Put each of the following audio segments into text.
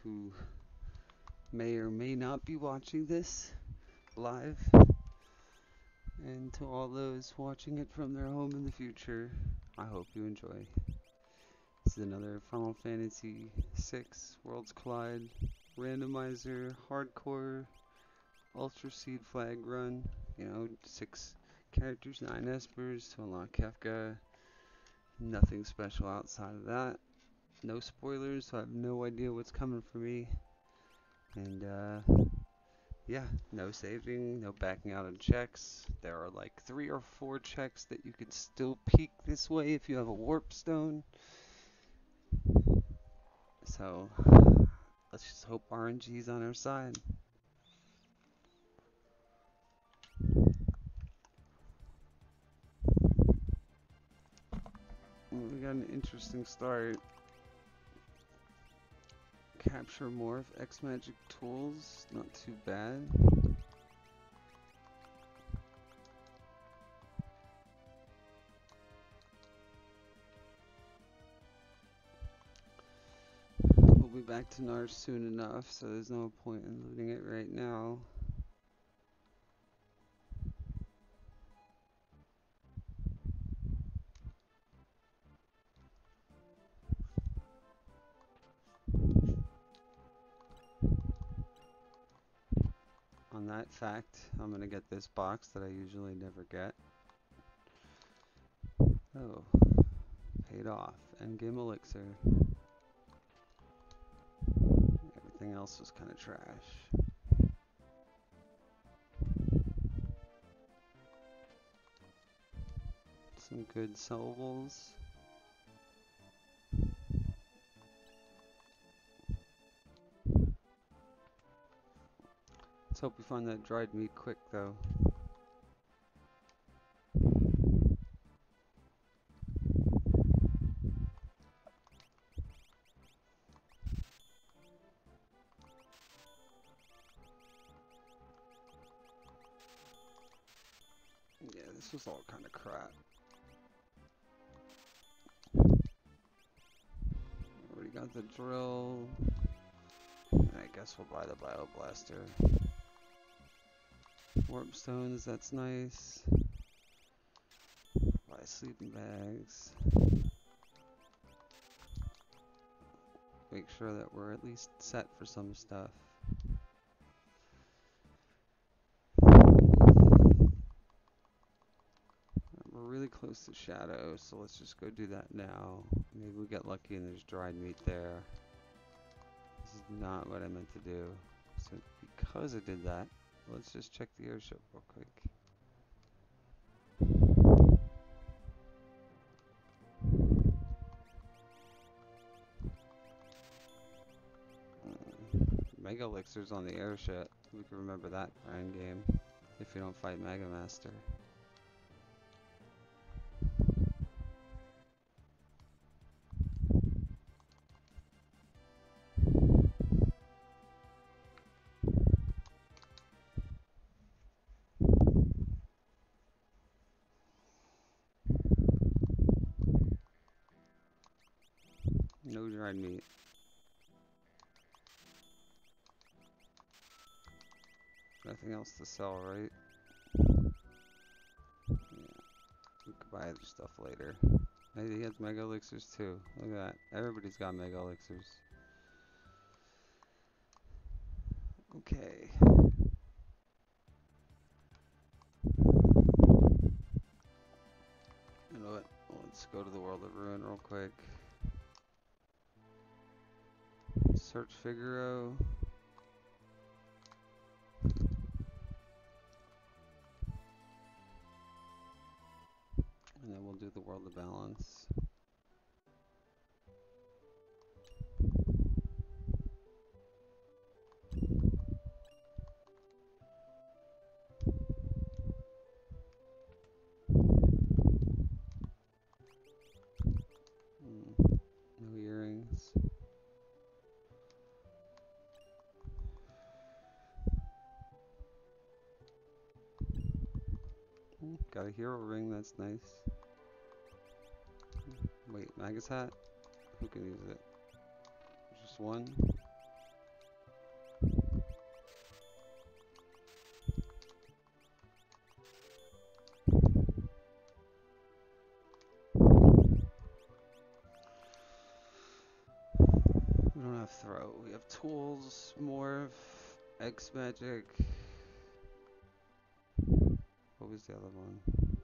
who may or may not be watching this live, and to all those watching it from their home in the future, I hope you enjoy. This is another Final Fantasy VI Worlds Collide randomizer hardcore Ultra Seed flag run. 6 characters, 9 espers to unlock Kefka. Nothing special outside of that. No spoilers, so I have no idea what's coming for me. And yeah, no saving, no backing out of checks. There are like 3 or 4 checks that you can still peek this way if you have a warp stone. So let's just hope RNG's on our side. We got an interesting start. Capture Morph, X-Magic Tools, not too bad. We'll be back to Nars soon enough, so there's no point in looting it right now. On that fact, I'm going to get this box that I usually never get. Oh, paid off. Endgame Elixir. Everything else was kind of trash. Some good sellables. Let's hope we find that dried meat quick, though. Yeah, this was all kind of crap. Already got the drill. I guess we'll buy the Bioblaster. Warp stones, that's nice. Buy sleeping bags. Make sure that we're at least set for some stuff. We're really close to Shadow, so let's just go do that now. Maybe we get lucky and there's dried meat there. This is not what I meant to do. So because I did that, let's just check the airship real quick. Mega Elixir's on the airship. We can remember that for endgame if you don't fight Mega Master. No dried meat. Nothing else to sell, right? Yeah. We could buy other stuff later. Maybe he has Mega Elixirs too. Look at that. Everybody's got Mega Elixirs. Okay. You know what? Let's go to the World of Ruin real quick. Search Figaro. And then we'll do the World of Balance. No earrings. Got a hero ring, that's nice. Wait, Magus hat? Who can use it? Just one? throw. We have tools, morph, X magic. What was the other one?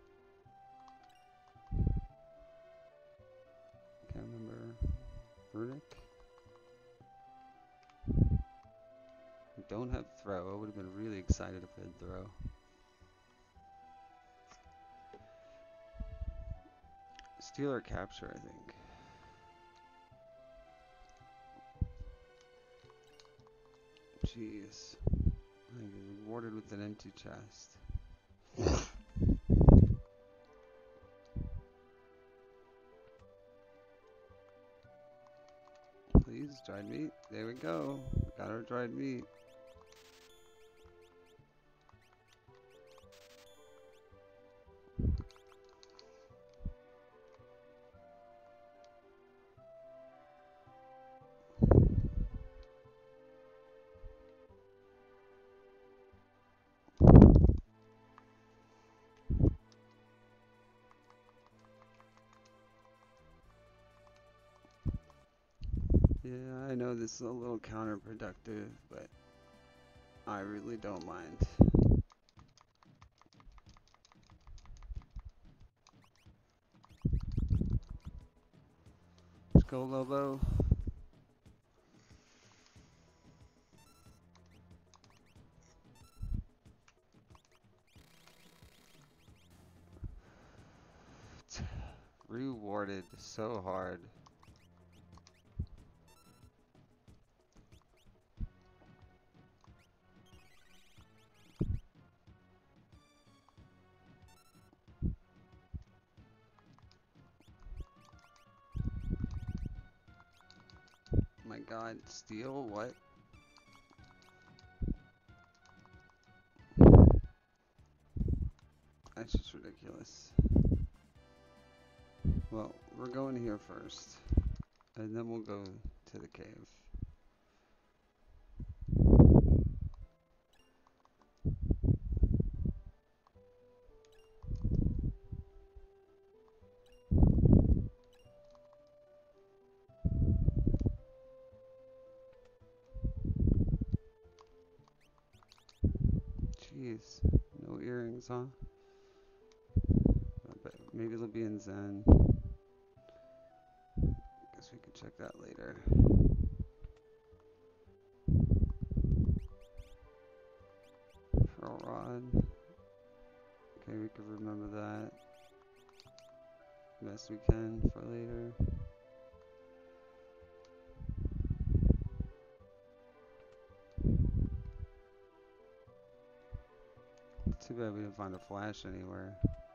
Can't remember. Runic? We don't have throw. I would have been really excited if I had throw. Steal or capture, I think. Jeez. I get rewarded with an empty chest. Please, dried meat. There we go. Got our dried meat. Yeah, I know this is a little counterproductive, but I really don't mind. Let's go, Lobo. Rewarded so hard. My god, steal? What? That's just ridiculous. Well, we're going here first, and then we'll go to the cave. Jeez, no earrings, huh? But maybe they'll be in Zen. Guess we could check that later. Pearl rod. Okay, we can remember that. Best we can for later. Too bad we didn't find a flash anywhere.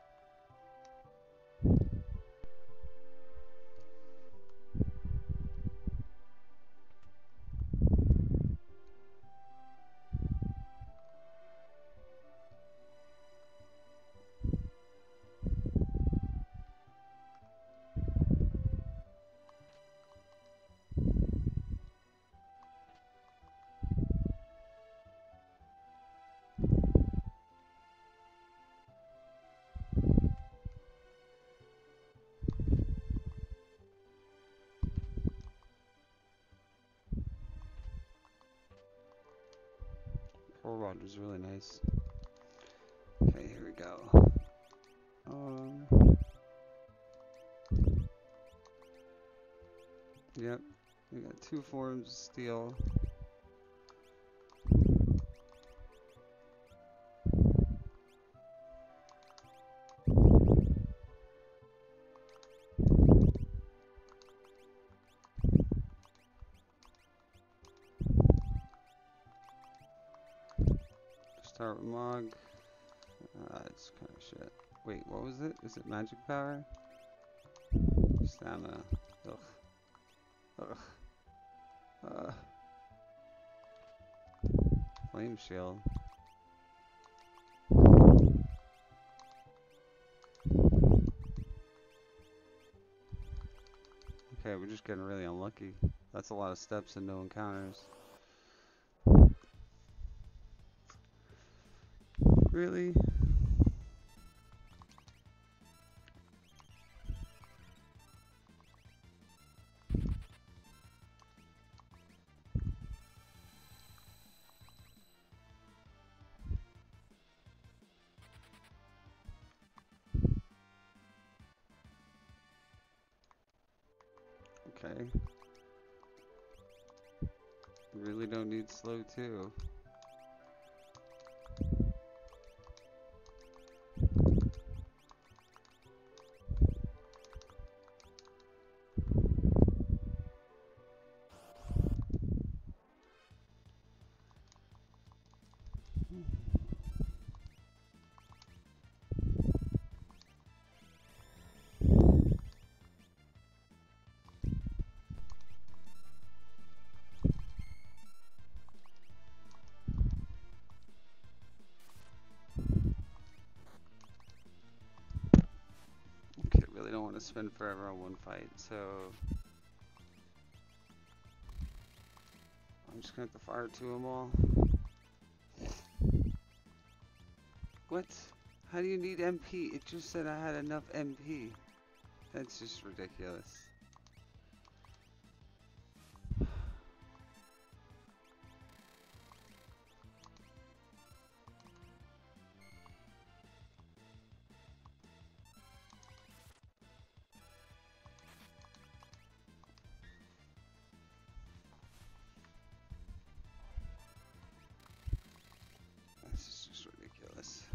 Pearl rod was really nice. Okay, here we go. Yep, we got 2 forms of steel. Start with Mog. It's kind of shit. Wait, what was it? Is it magic power? Stamina. Ugh. Flame shield. Okay, we're just getting really unlucky. That's a lot of steps and no encounters. Really? Okay. Really don't need slow too. Okay, really don't want to spend forever on one fight, so I'm just gonna have to fire two of them all. What? How do you need MP? It just said I had enough MP. That's just ridiculous. This is just ridiculous.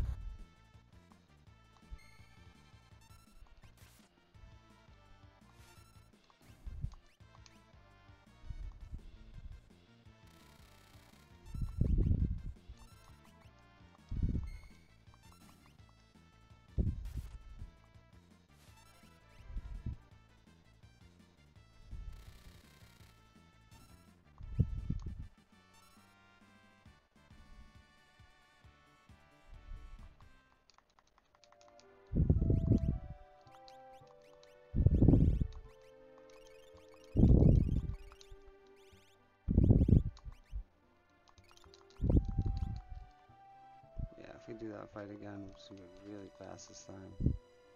Yeah, if we do that fight again, we're just gonna be really fast this time.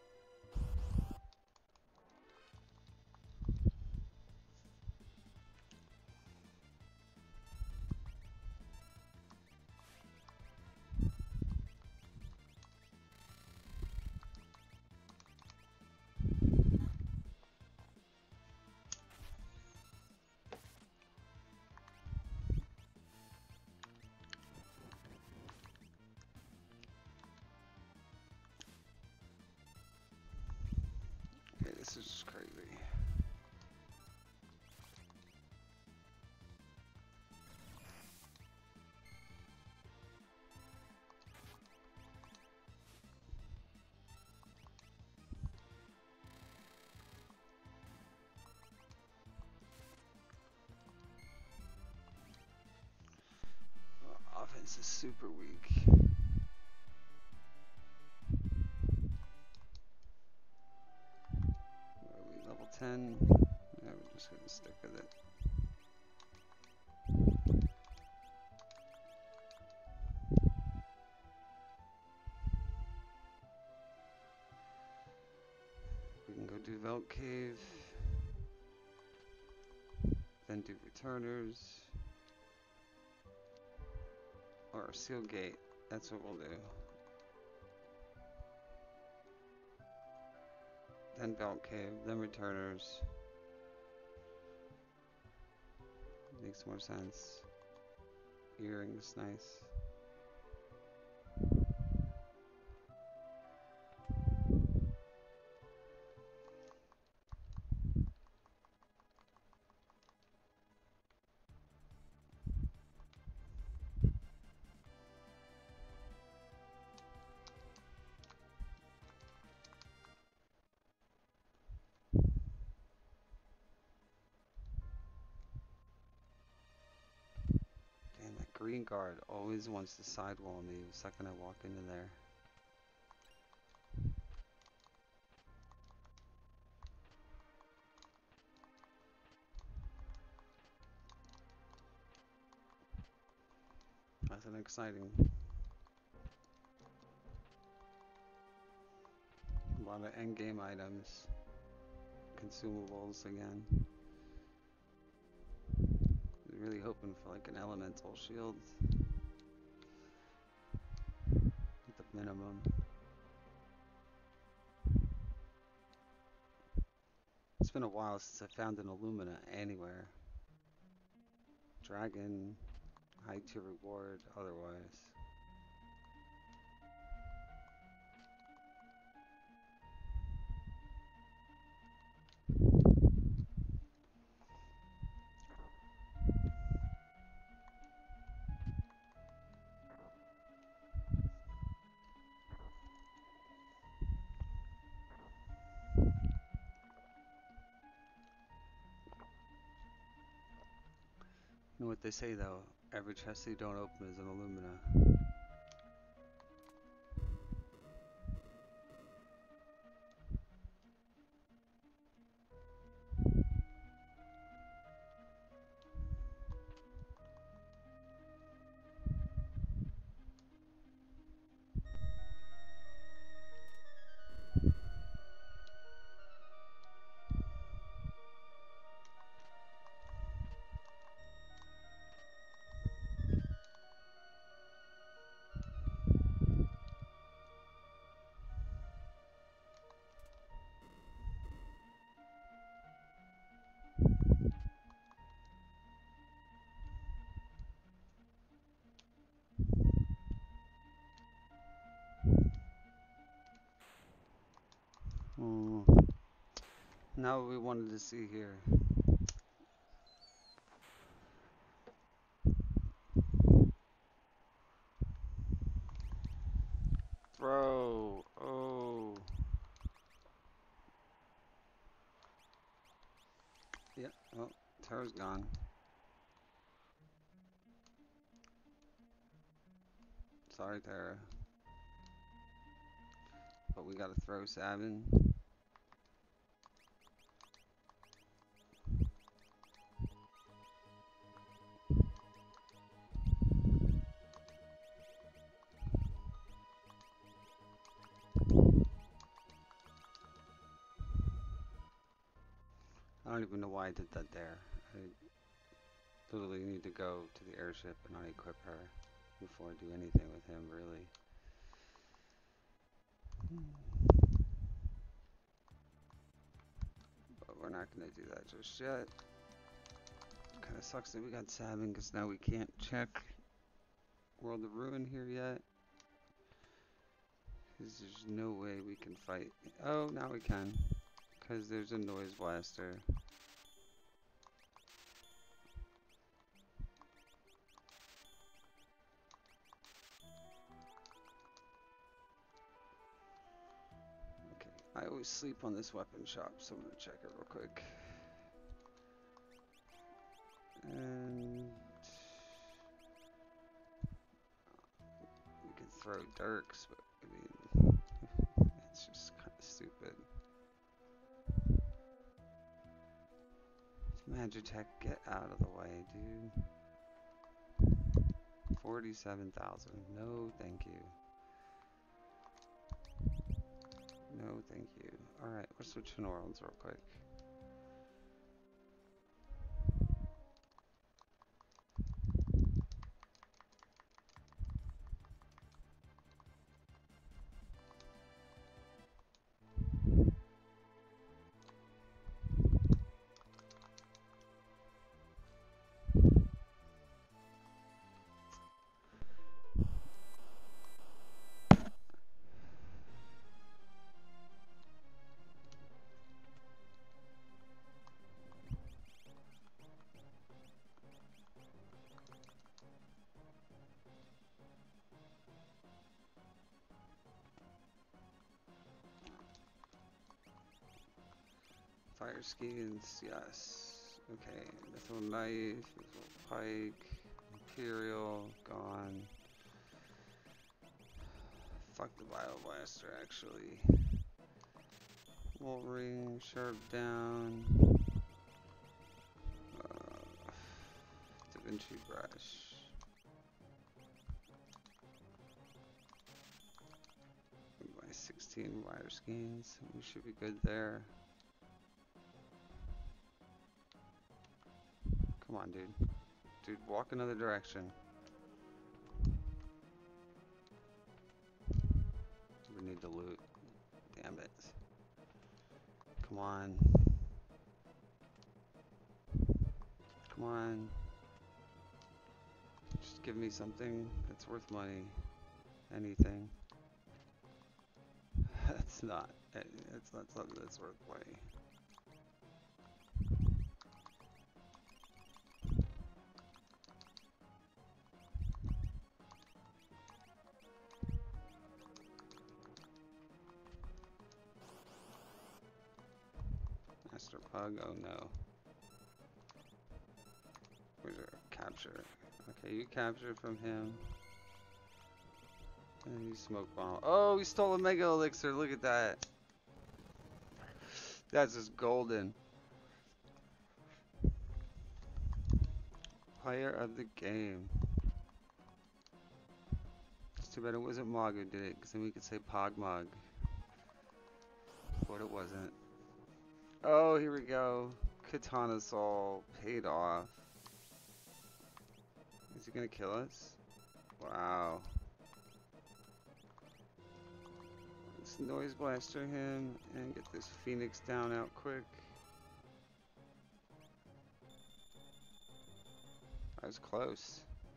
Okay, this is just crazy. Offense is super weak. Where are we, level 10? Yeah, we're just gonna stick with it. We can go do Veldt Cave, then do Returners, or Seal Gate. That's what we'll do. Then Veldt Cave, then Returners. Makes more sense. Earrings, nice. Damn, that green guard always wants to sidewall me the second I walk into there. That's an exciting. A lot of endgame items. Consumables again. Really hoping for like an elemental shield. At the minimum. been a while since I found an Illumina anywhere. Dragon, high tier reward, otherwise. You know what they say though, every chest you don't open is an Illumina. Now what we wanted to see here. Bro, oh. Yeah, well, Tara's gone. Sorry, Tara. But we gotta throw Sabin. I don't even know why I did that there. I literally need to go to the airship and unequip her before I do anything with him, really. But we're not gonna do that just yet. Kinda sucks that we got Sabin, because now we can't check World of Ruin here yet. Because there's no way we can fight. Oh, now we can. Because there's a noise blaster. Okay, I always sleep on this weapon shop, so I'm gonna check it real quick. And we can throw Dirks, but I mean, it's just kind of stupid. Magitech, get out of the way, dude. 47,000. No, thank you. No, thank you. Alright, we're switching worlds real quick. Fire skins, yes. Okay, Mithril Knife, Mithril Pike, Imperial, gone. Fuck the Bio Blaster, actually. Wall Ring, Sharp down. Da Vinci Brush. Buy 16 wire skins, we should be good there. Come on, dude. Dude, walk another direction. We need to loot. Damn it. Come on. Come on. Just give me something that's worth money. Anything. That's not. It's not something that's worth money. Master Pug, oh no. Where's our capture? Okay, you capture from him. And you smoke bomb. Oh, we stole a mega elixir, look at that. That's just golden. Player of the game. It's too bad it wasn't Mog who did it, because then we could say Pogmog. But it wasn't. Oh, here we go. Katana Soul paid off. Is he gonna kill us? Wow. Let's Noise Blaster him and get this Phoenix down out quick. That was close.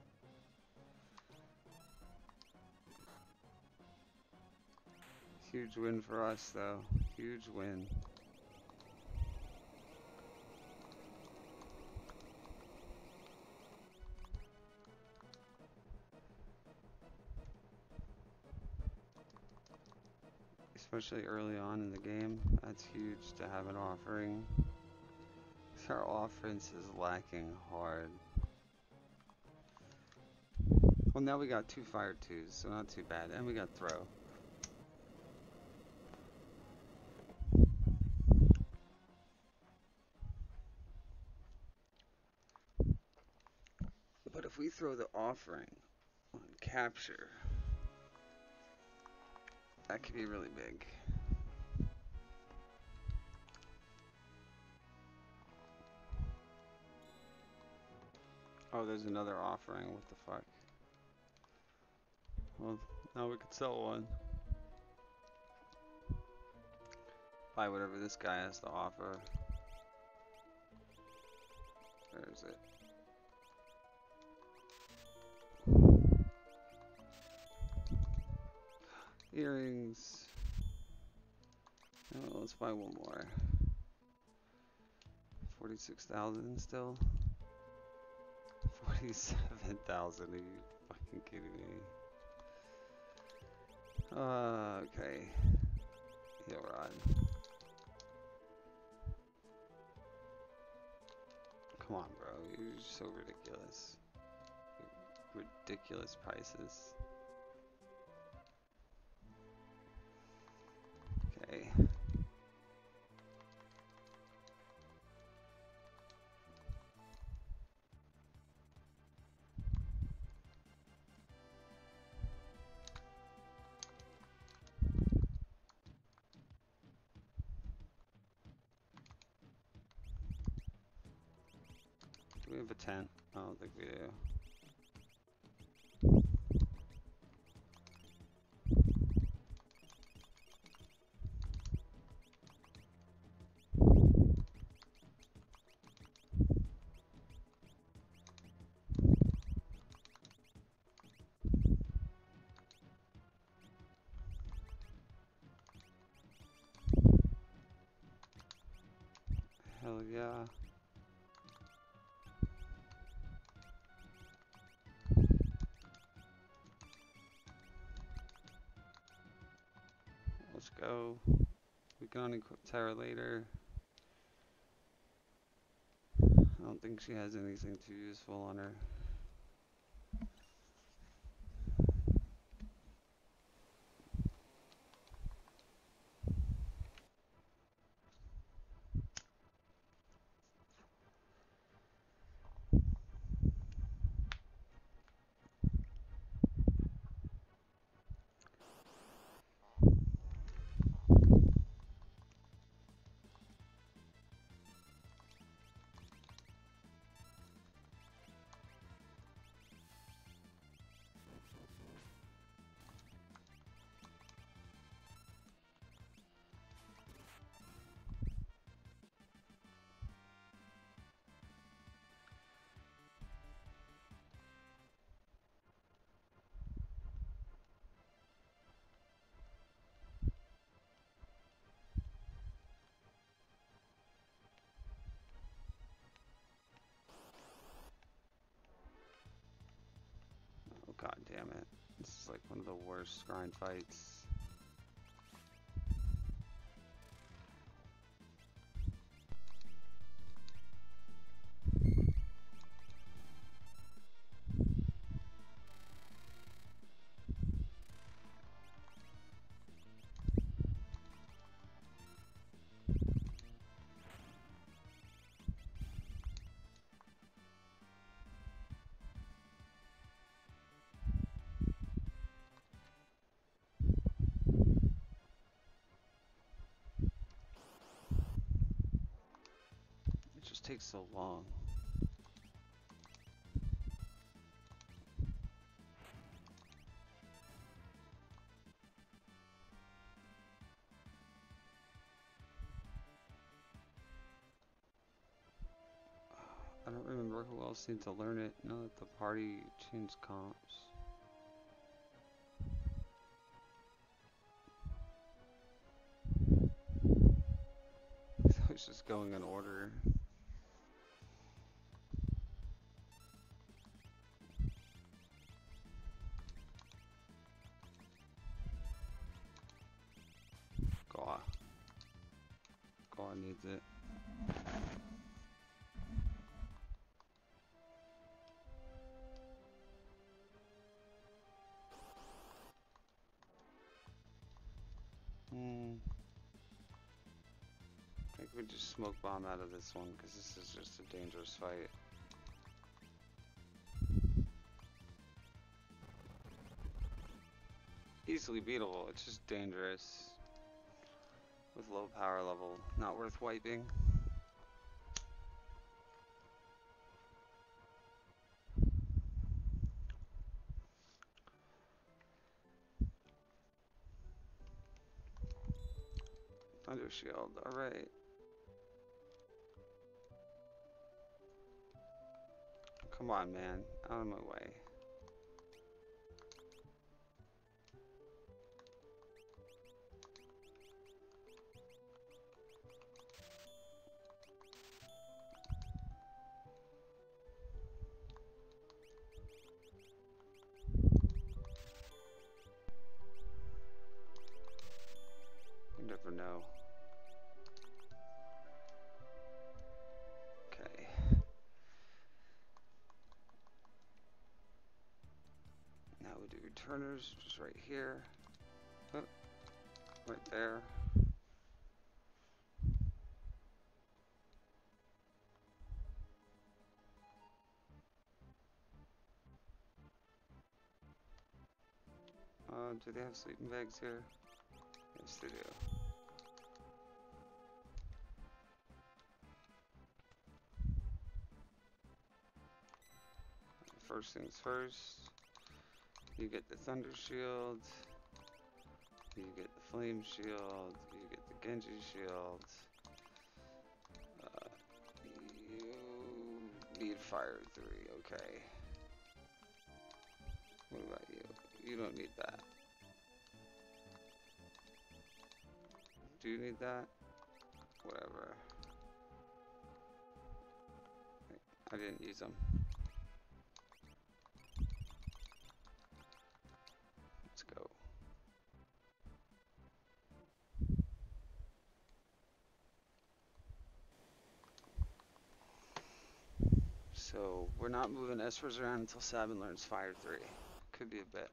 Huge win for us though. Huge win. Especially early on in the game, that's huge to have an offering. Our offense is lacking hard. Well, now we got 2 fire 2s, so not too bad. And we got throw. But if we throw the offering on capture, that could be really big. Oh, there's another offering. What the fuck? Well, now we could sell one. Buy whatever this guy has to offer. Where is it? Earrings. Oh, let's buy one more. 46,000 still. 47,000. Are you fucking kidding me? Okay. Heal rod. Come on, bro. You're so ridiculous. Ridiculous prices. Okay. Do we have a tent? I don't think we do. Hell yeah. Let's go. We can unequip Terra later. I don't think she has anything too useful on her. damn it. This is like one of the worst grind fights. It just takes so long. I don't remember who else needs to learn it now that the party changed comps. I was just going in order. Goa needs it. I think we just smoke bomb out of this one because this is just a dangerous fight. Easily beatable, it's just dangerous. With low power level, not worth wiping. Thunder Shield, alright. Come on, man, out of my way. You never know. Okay. Now we do returners, just right here. Oh, right there. Do they have sleeping bags here? Yes, they do. First things first, you get the Thunder Shield, you get the Flame Shield, you get the Genji Shield, you need Fire 3, okay. What about you? You don't need that. Do you need that? Whatever. I didn't use them. Let's go. So we're not moving Espers around until Sabin learns Fire 3. Could be a bit.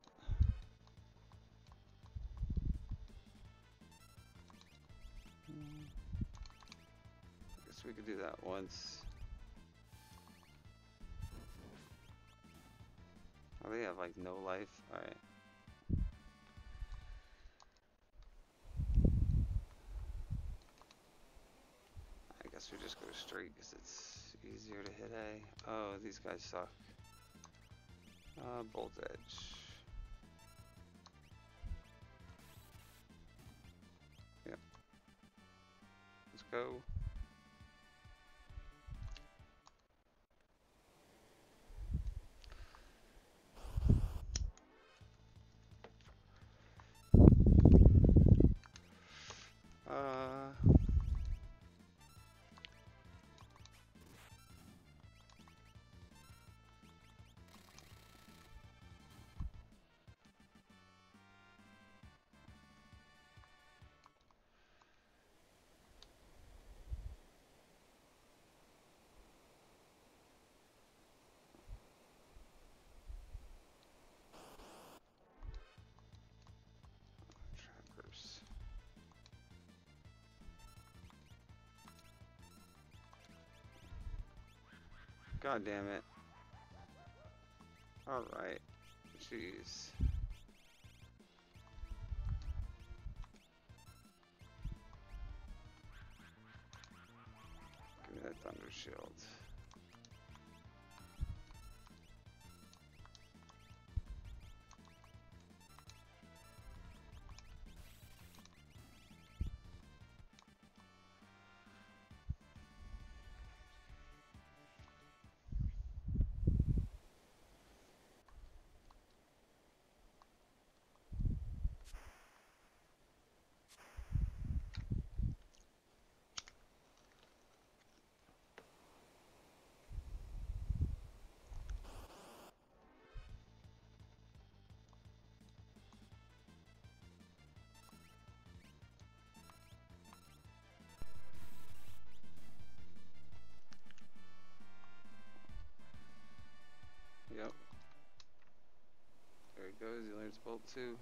I guess we could do that once. Oh, they have like no life. Alright. I guess we just go straight because it's easier to hit A. Oh, these guys suck. Bolt Edge. Yep. Let's go. God damn it. Alright. Jeez. Give me that thunder shield. Yep. There he goes, he learns Bolt 2.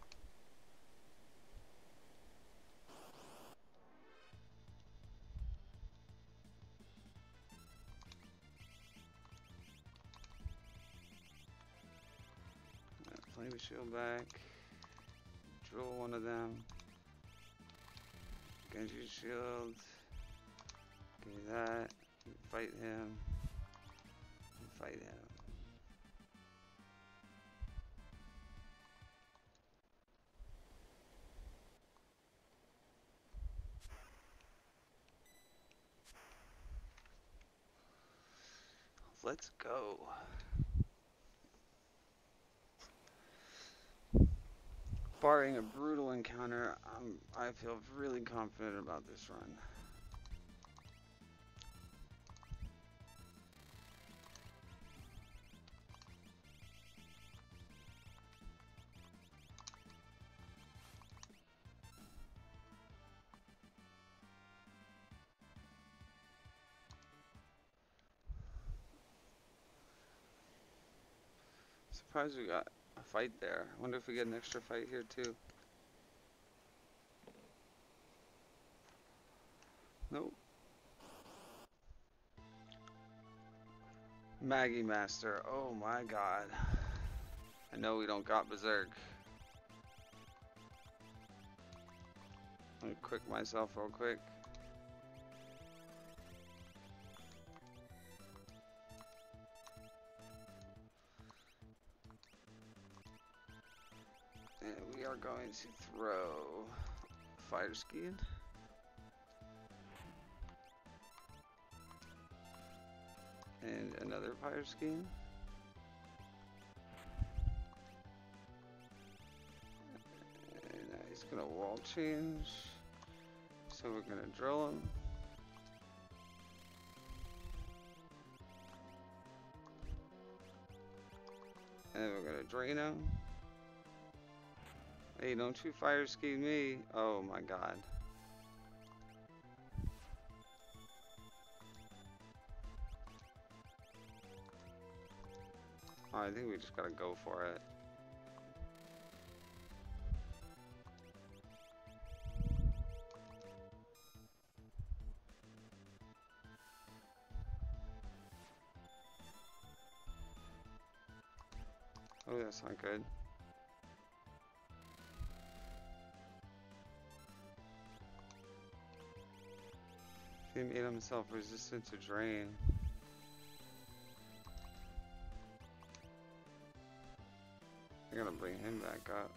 Flame shield back. Drill one of them. Genji shield. Give me that. Fight him. Fight him. Let's go. Barring a brutal encounter, I feel really confident about this run. Surprised we got a fight there. I wonder if we get an extra fight here too. Nope. Maggie Master. Oh my god. I know we don't got Berserk. Let me quick myself real quick. And we are going to throw Fire Skiing. And another Fire Skiing. And he's gonna wall change. So we're gonna drill him. And then we're gonna drain him. Hey, don't you fire ski me. Oh my god. Oh, I think we just gotta go for it. Oh, that's not good. He made himself resistant to drain. I gotta bring him back up.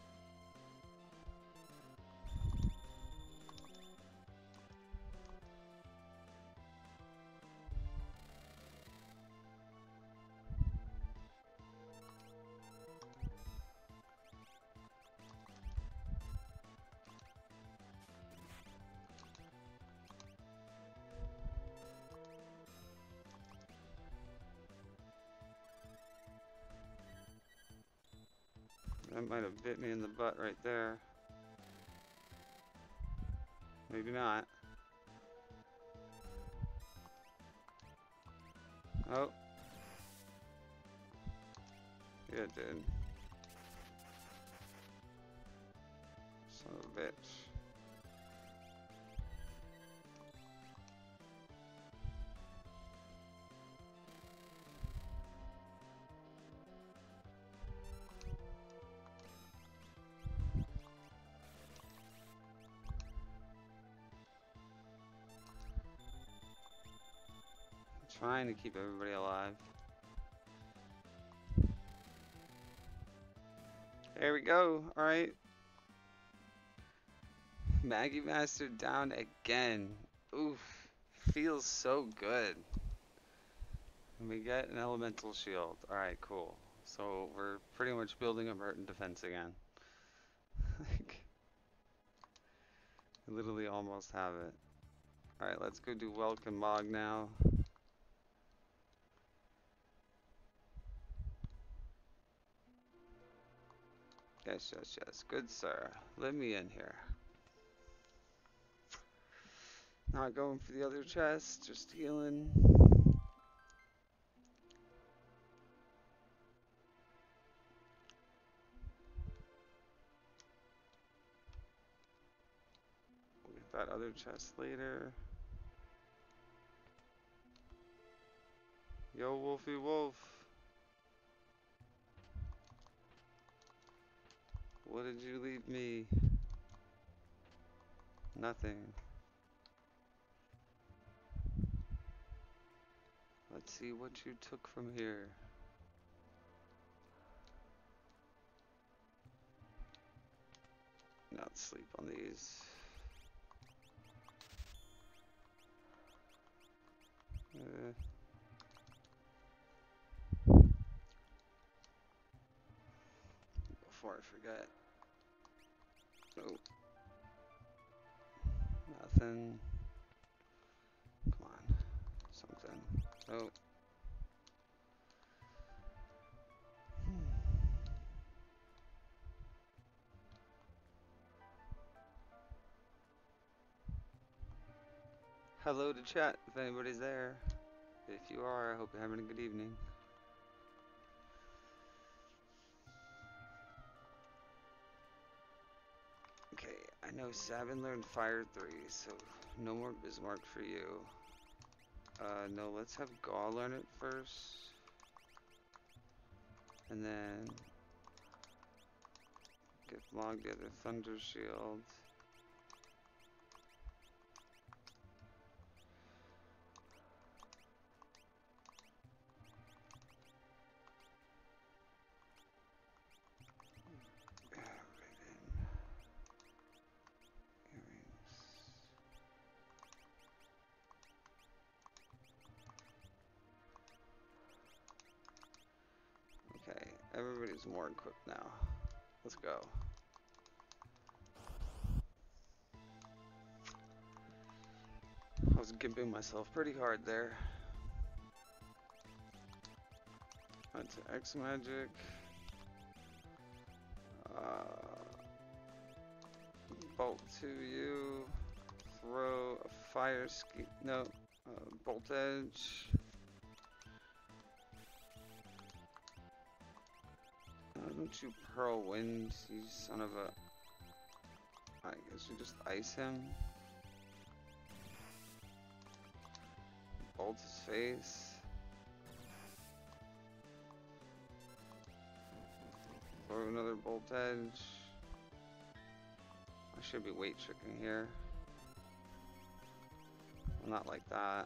That might have bit me in the butt right there. Maybe not. Oh. Yeah, it did. Son of a bitch. trying to keep everybody alive. There we go. Alright. Maggie Master down again. Oof. Feels so good. And we get an elemental shield. Alright, cool. So we're pretty much building a Merton defense again. Like, we literally almost have it. Alright, let's go do Welcome Mog now. Yes, yes, yes. Good sir. Let me in here. Not going for the other chest, just healing. We'll get that other chest later. Yo, Wolfie Wolf. What did you leave me? Nothing. Let's see what you took from here. Not sleep on these. Before I forget. Nope. Nothing. Come on. Something. Nope. Hello to chat if anybody's there. If you are, I hope you're having a good evening. Okay, I know Sabin learned Fire 3, so no more Bismarck for you. No, let's have Gaw learn it first. And then get Log the other Thunder Shield. Okay, everybody's more equipped now. Let's go. I was gimping myself pretty hard there. That's X Magic. Bolt to you. Throw a fire ski. No. Bolt Edge. Don't you Pearl Wind, you son of a... I guess you just ice him. Bolt his face. Throw another Bolt Edge. I should be weight tricking here. Not like that.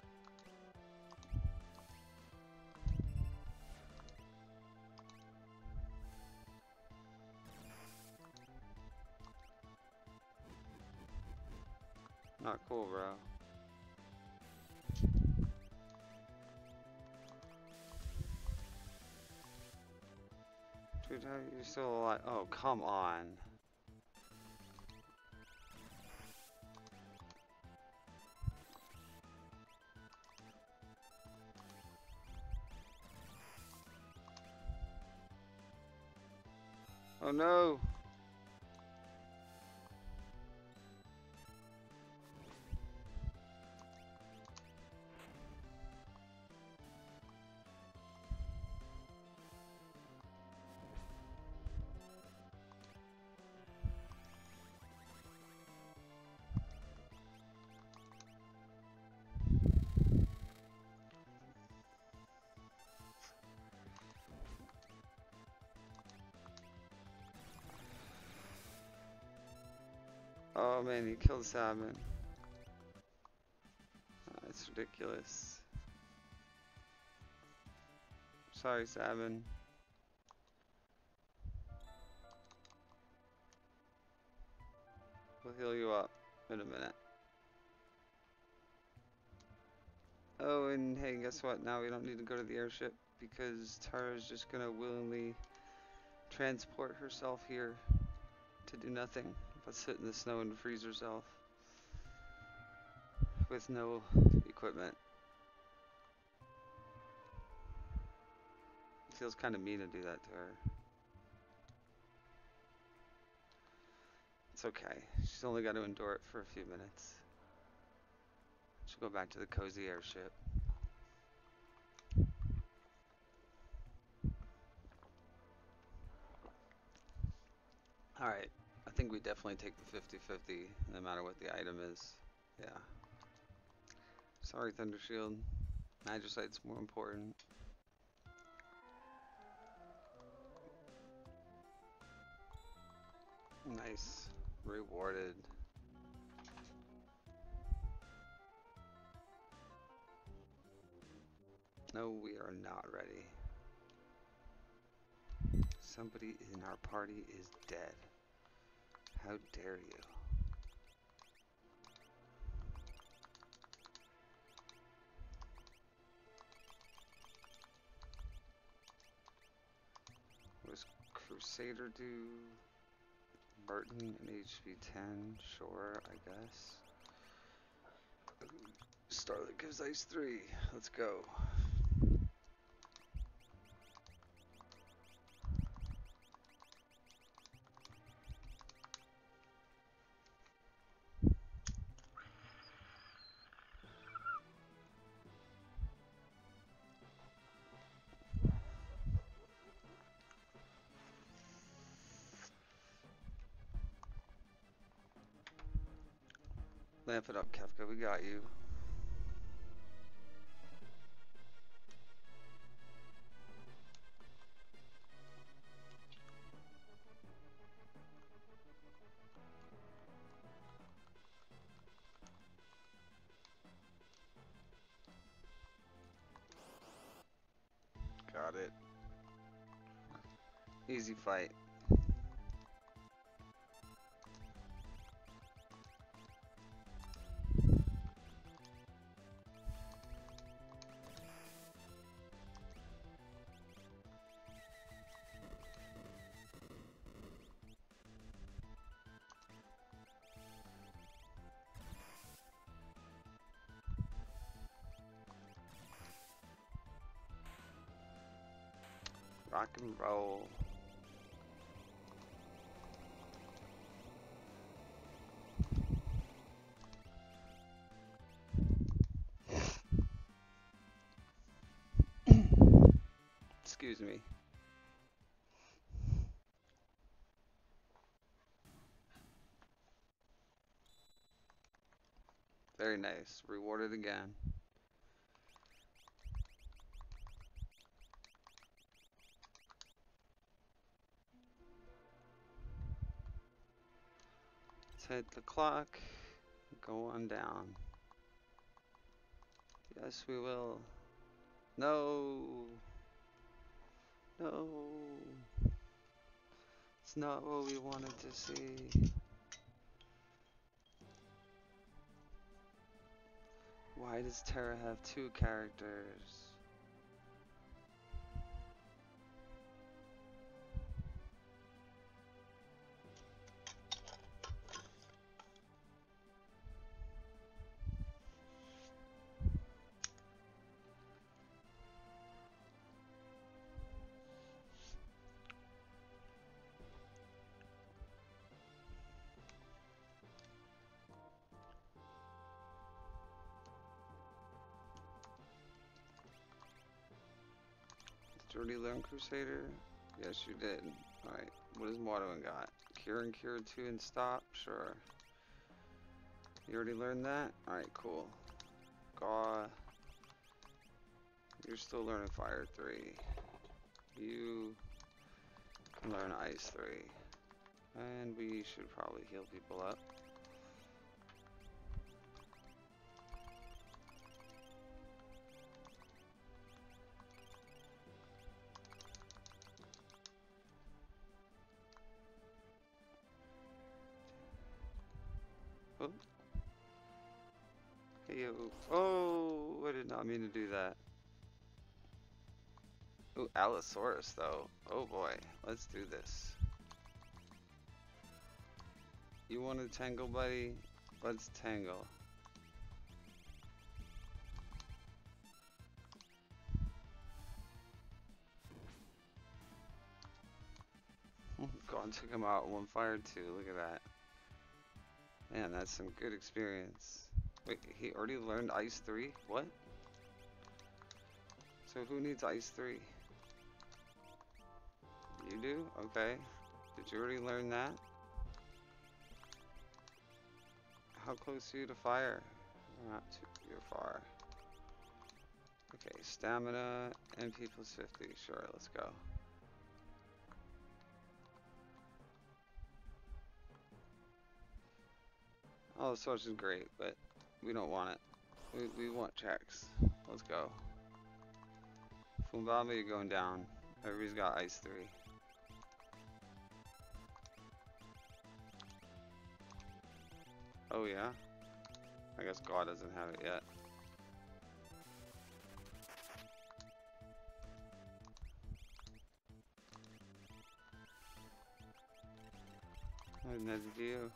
Not cool, bro. Dude, how are you still alive? Oh, come on. Oh no! Oh man, you killed Salmon. That's ridiculous. Sorry, Sabin. We'll heal you up in a minute. Oh, and hey, guess what? Now we don't need to go to the airship because Tara's just gonna willingly transport herself here to do nothing but sit in the snow and freeze herself with no equipment. It feels kind of mean to do that to her. It's okay. She's only got to endure it for a few minutes. She'll go back to the cozy airship. Alright, I think we definitely take the 50-50 no matter what the item is. Yeah. Sorry, Thundershield. Magicite's more important. Nice. Rewarded. No, we are not ready. Somebody in our party is dead. How dare you? What does Crusader do? Burton and HP 10, sure, I guess. Starlet gives ice 3. Let's go. Lamp it up, Kefka. We got you. Got it. Easy fight. Rock and roll. Excuse me. Very nice. Rewarded again. Let's hit the clock. Go on down. Yes, we will. No. No. It's not what we wanted to see. Why does Terra have 2 characters? Did you already learn Crusader? Yes, you did. Alright, what does Morrowind got? Cure and Cure 2 and stop? Sure. You already learned that? Alright, cool. Gaw. You're still learning Fire 3. You can learn Ice 3. And we should probably heal people up. Oh. Hey, yo. Oh, I did not mean to do that. Ooh, Allosaurus, though. Oh boy, let's do this. You want to tangle, buddy? Let's tangle. God took him out one fire too. Look at that. Man, that's some good experience. Wait, he already learned Ice 3? What? So who needs Ice 3? You do? Okay. Did you already learn that? How close are you to fire? Not too far. Okay, stamina, MP plus 50. Sure, let's go. Oh, the source is great, but we don't want it. We want checks. Let's go. Fumbaba, you're going down. Everybody's got Ice 3. Oh yeah? I guess God doesn't have it yet. Oh, neither do you.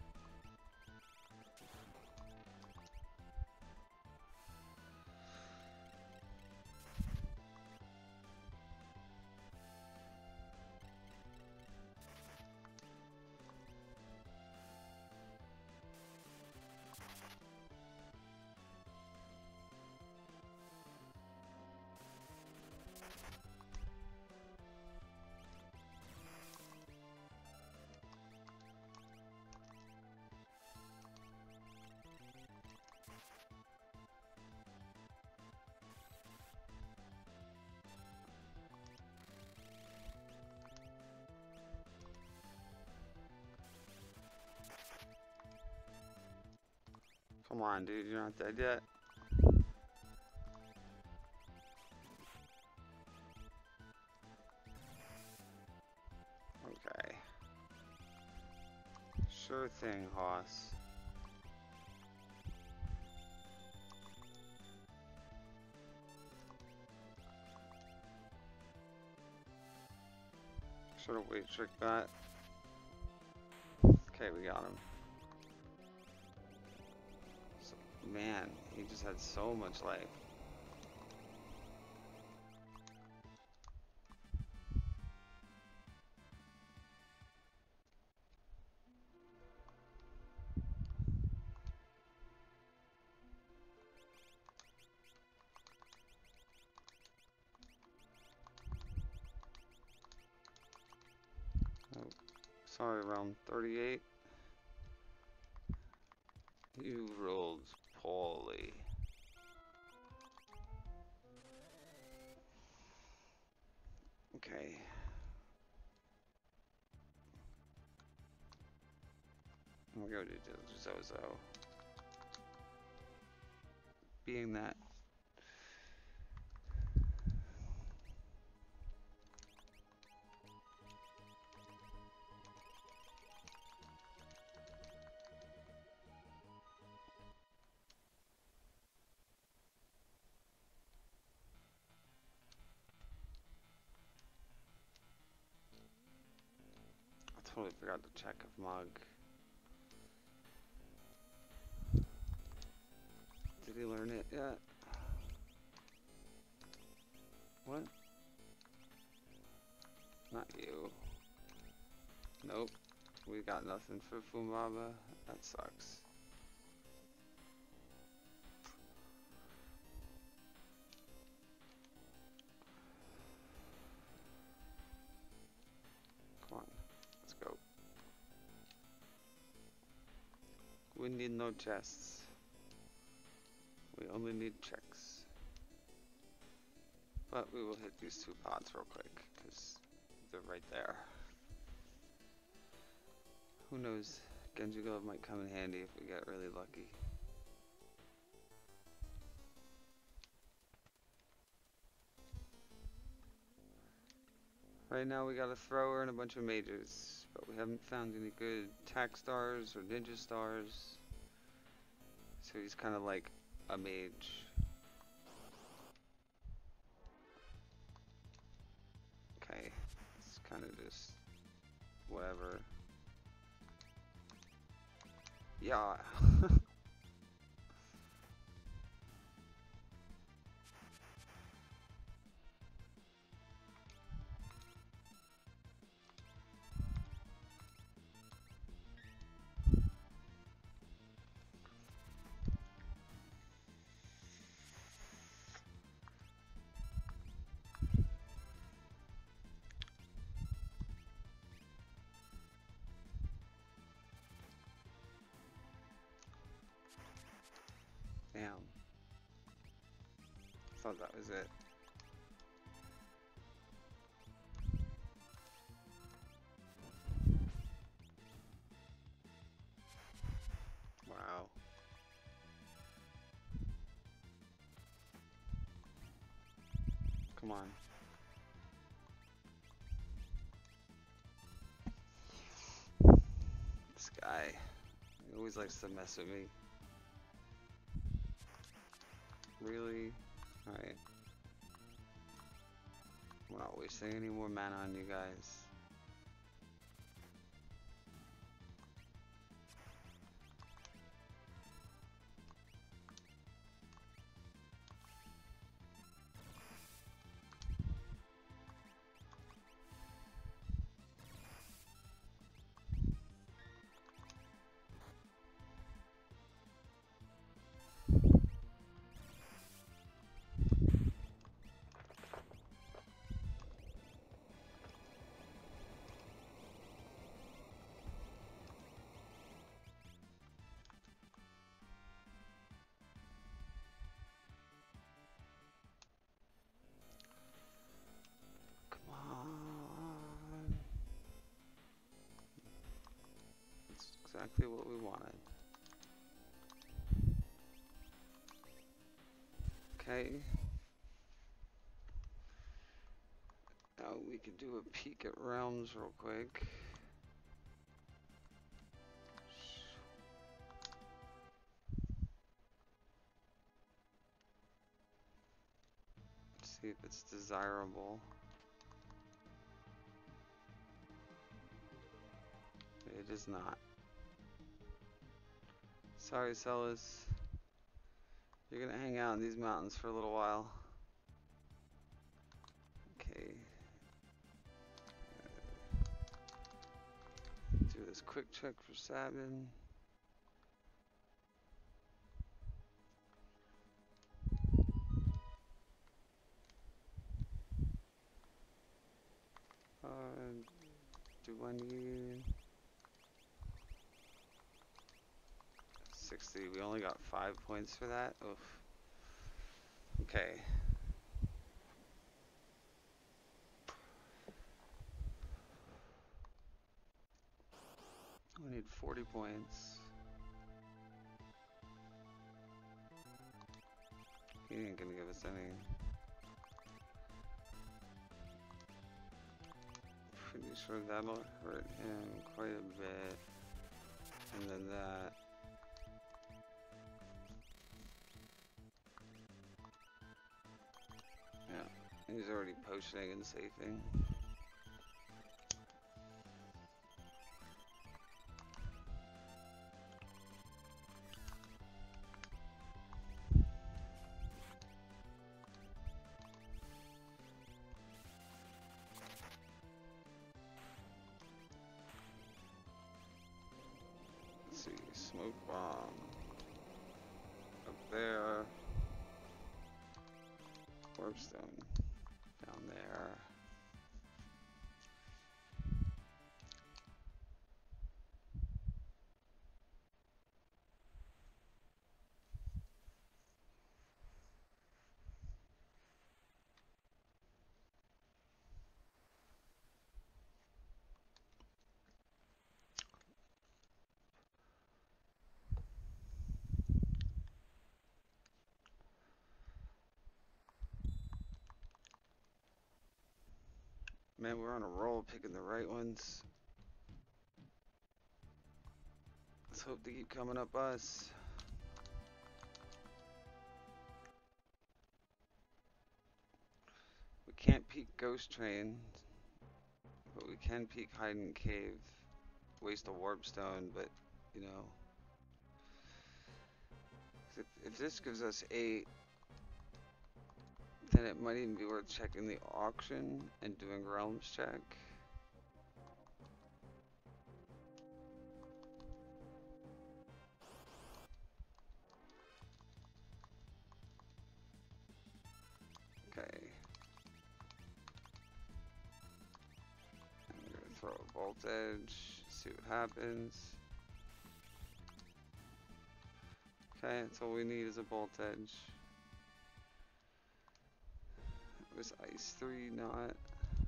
Come on, dude, you're not dead yet. Okay. Sure thing, Hoss. Should've wait trick that. Okay, we got him. So, man, he just had so much life. Oh, sorry, round 38. You rolled poorly. Okay. We'll go to Zozo. Being that I totally forgot to check if Mug. Did he learn it yet? What? Not you. Nope. We got nothing for Fumbaba. That sucks. Come on. Let's go. We need no chests. We only need checks. But we will hit these two pods real quick, because they're right there. Who knows? Genji Glove might come in handy if we get really lucky. Right now we got a thrower and a bunch of mages, but we haven't found any good tack stars or ninja stars. So he's kind of like a mage. Okay, it's kind of just whatever. Yeah. Damn. Thought that was it. Wow. Come on. This guy, he always likes to mess with me. Really? Alright. We're not wasting any more mana on you guys. Come on. That's exactly what we wanted. Okay. Now we could do a peek at realms real quick. Let's see if it's desirable. It is not. Sorry, Celes. You're gonna hang out in these mountains for a little while. Okay. Do this quick check for Sabin. Do I need 60? We only got 5 points for that. Oof. Okay. We need 40 points. He ain't gonna give us any. Pretty sure that'll hurt him quite a bit. And then that. Yeah, he's already potioning and safing. Let's see, smoke bomb. Up there. Warpstone. Down there. Man, we're on a roll picking the right ones. Let's hope they keep coming up us. peek Ghost Train, but we can peek Hide and Cave. Waste a Warp Stone, but you know, if this gives us 8, then it might even be worth checking the auction and doing Realms check. Okay. I'm gonna throw a Bolt Edge, see what happens. Okay, that's all we need is a Bolt Edge. It was Ice 3, not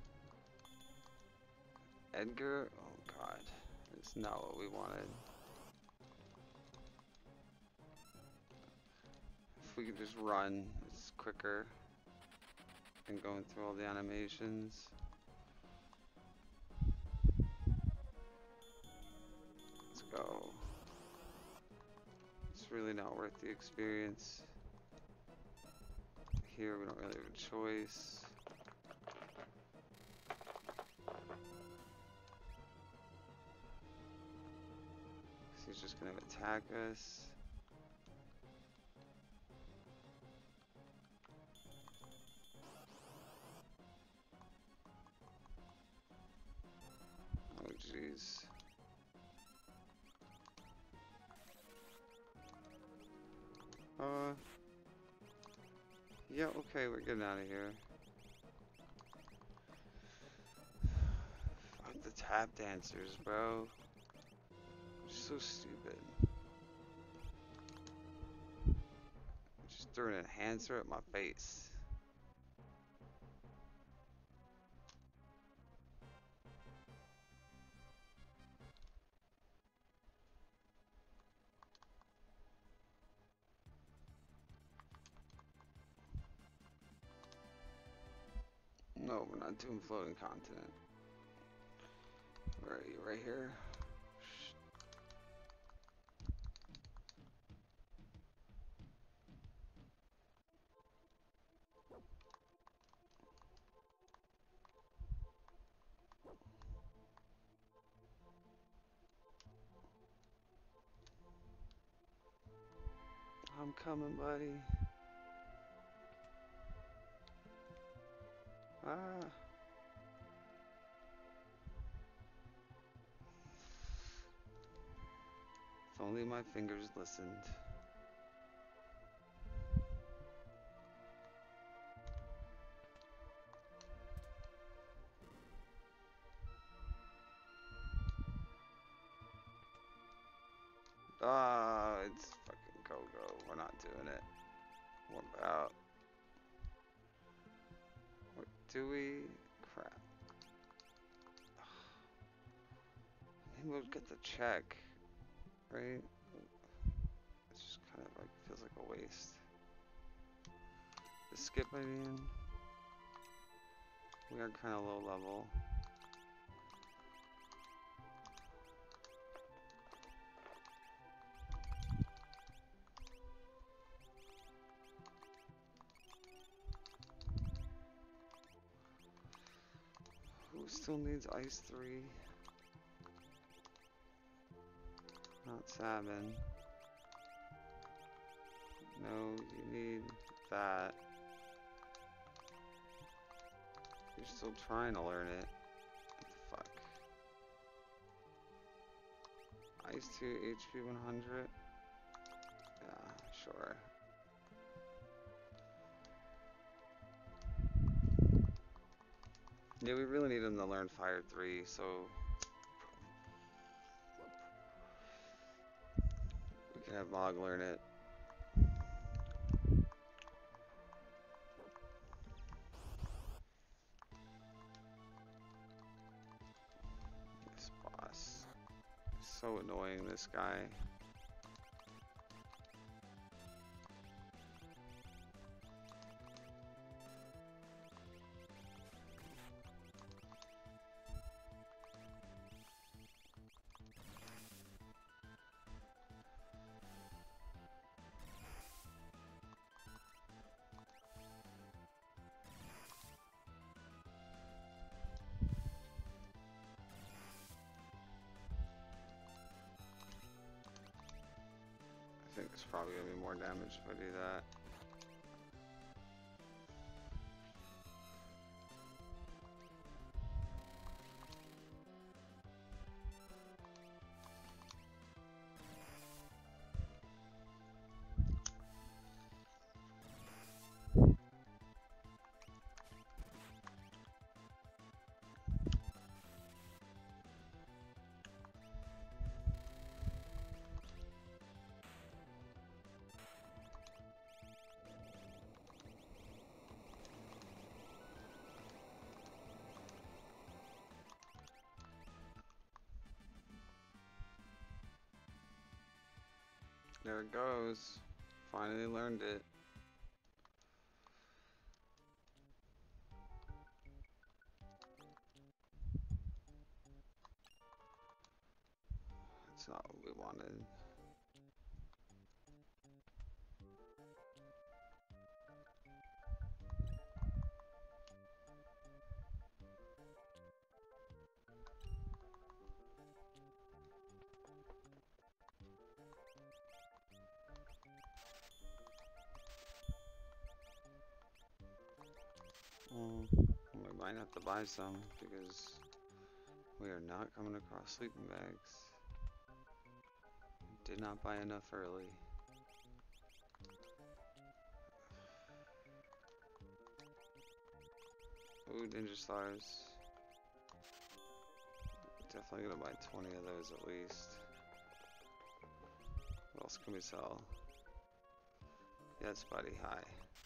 Edgar. Oh god, it's not what we wanted. If we could just run, it's quicker than going through all the animations. Let's go. It's really not worth the experience. Here we don't really have a choice. He's just gonna attack us. Oh jeez. Yeah, okay, we're getting out of here. Fuck the tap dancers, bro. So stupid. Just threw an enhancer at my face. No, we're not doing floating continent. Where are you? Right here? I'm coming, buddy. Ah. If only my fingers listened. Ah, it's fucking go-go. We're not doing it. What about? What do we? Crap. Maybe we'll get the check, right? It's just kind of like, feels like a waste. The skip, I mean. We are kind of low level. Who still needs Ice 3? Not Sabin. No, you need that. You're still trying to learn it. What the fuck? Ice 2, HP 100? Yeah, sure. Yeah, we really need him to learn Fire 3, so we can have Mog learn it. This boss. So annoying, this guy. probably gonna be more damage if I do that. There it goes. Finally learned it. That's not what we wanted. We might have to buy some because we are not coming across sleeping bags. Did not buy enough early. Ooh, Ninja Stars. Definitely gonna buy 20 of those at least. What else can we sell? Yes, buddy, hi.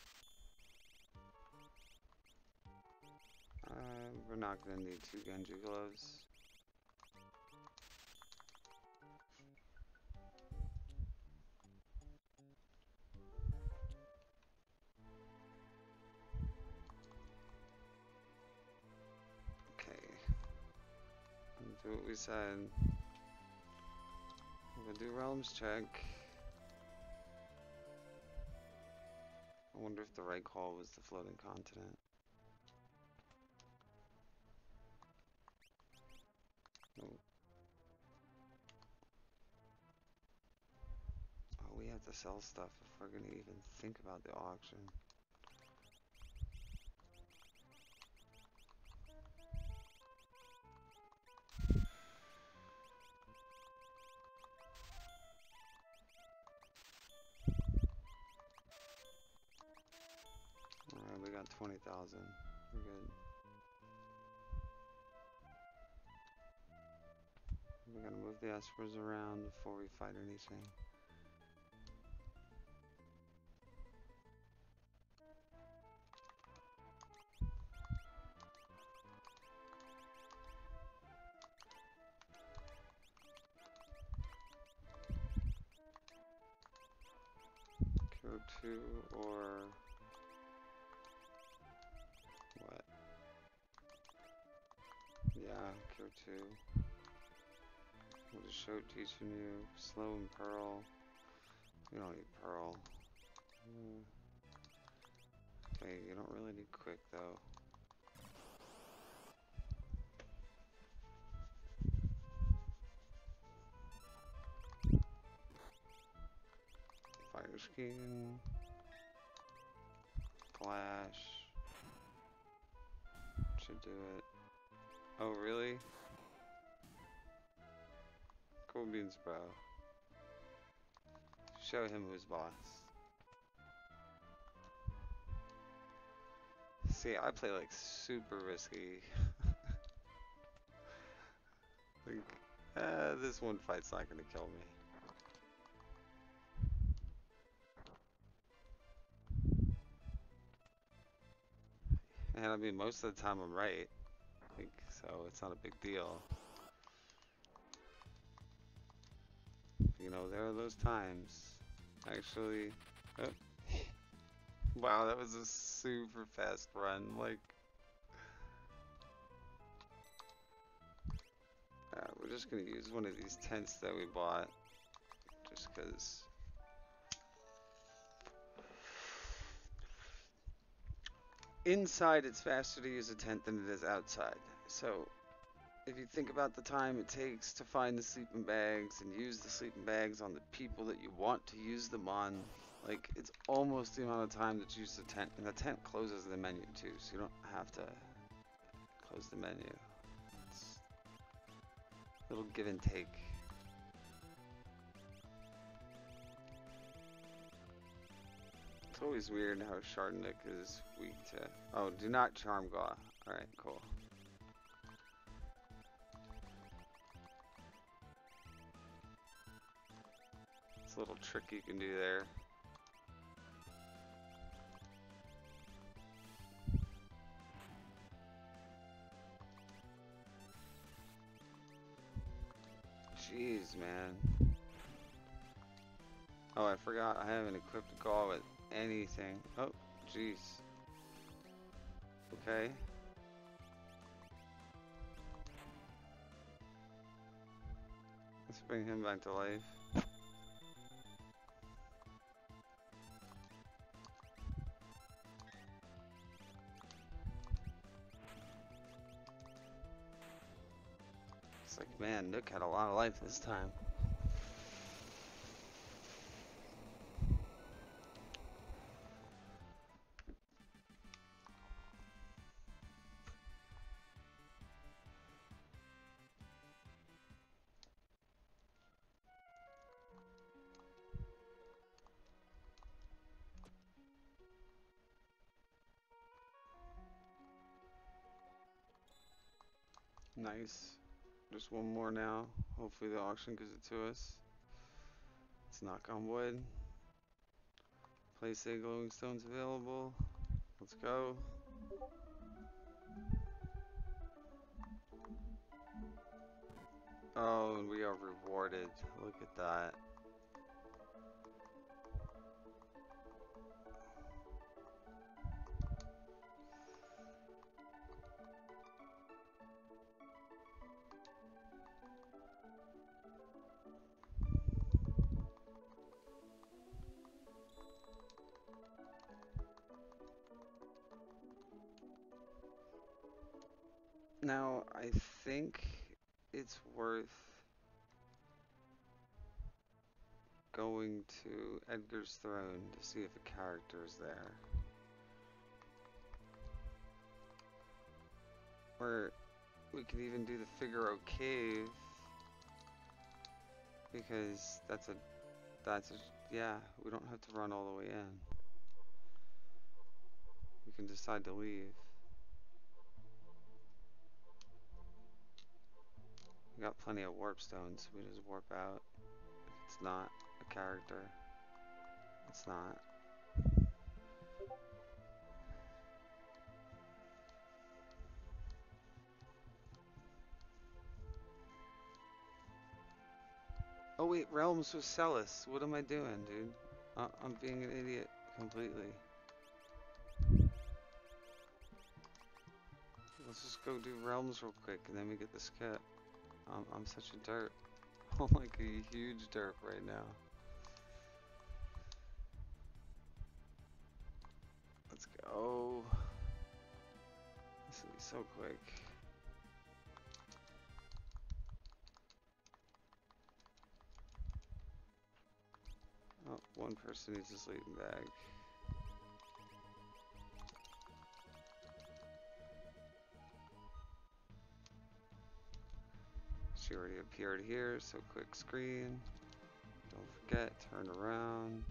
We're not gonna need 2 Genji gloves. Okay. Do what we said. We'll do realms check. I wonder if the right call was the floating continent. Nope. Oh, we have to sell stuff if we're gonna even think about the auction. Alright, we got 20,000. We're good. We're gonna move the Espers around before we fight anything. Cure 2 or what? Yeah, Cure 2. What is Show teaching you? Slow and Pearl. You don't need Pearl. Okay, you don't really need Quick though. Fire Skin. Flash. Should do it. Oh, really? Cool beans, bro. Show him who's boss. See, I play like super risky. Like, this one fight's not gonna kill me. And I mean, most of the time I'm right. Like, so it's not a big deal. You know, there are those times. Actually, oh. Wow, that was a super fast run. Like, we're just gonna use one of these tents that we bought, just because. Inside, it's faster to use a tent than it is outside. So, if you think about the time it takes to find the sleeping bags and use the sleeping bags on the people that you want to use them on, like, it's almost the amount of time that you use the tent. And the tent closes the menu too, so you don't have to close the menu. It's a little give and take. It's always weird how Shardnik is weak to... Oh, do not charm Gaw. Alright, cool. It's a little trick you can do there. Jeez, man. Oh, I forgot I haven't equipped Gaw with anything. Oh, jeez. Okay. Let's bring him back to life. It's like, man, Nook had a lot of life this time. Nice. Just one more now. Hopefully the auction gives it to us. Let's knock on wood. Place a glowing stones available. Let's go. Oh, and we are rewarded. Look at that. Now, I think it's worth going to Edgar's Throne to see if a character is there. Or we could even do the Figaro Cave, because yeah, we don't have to run all the way in. We can decide to leave. We got plenty of warp stones, so we just warp out. If it's not a character, it's not. Oh wait, Realms was Celis. What am I doing, dude? I'm being an idiot completely. Let's just go do Realms real quick and then we get the skip. I'm such a derp. I'm like a huge derp right now. Let's go. This will be so quick. Oh, one person needs a sleeping bag. She already appeared here, so quick screen. Don't forget, turn around.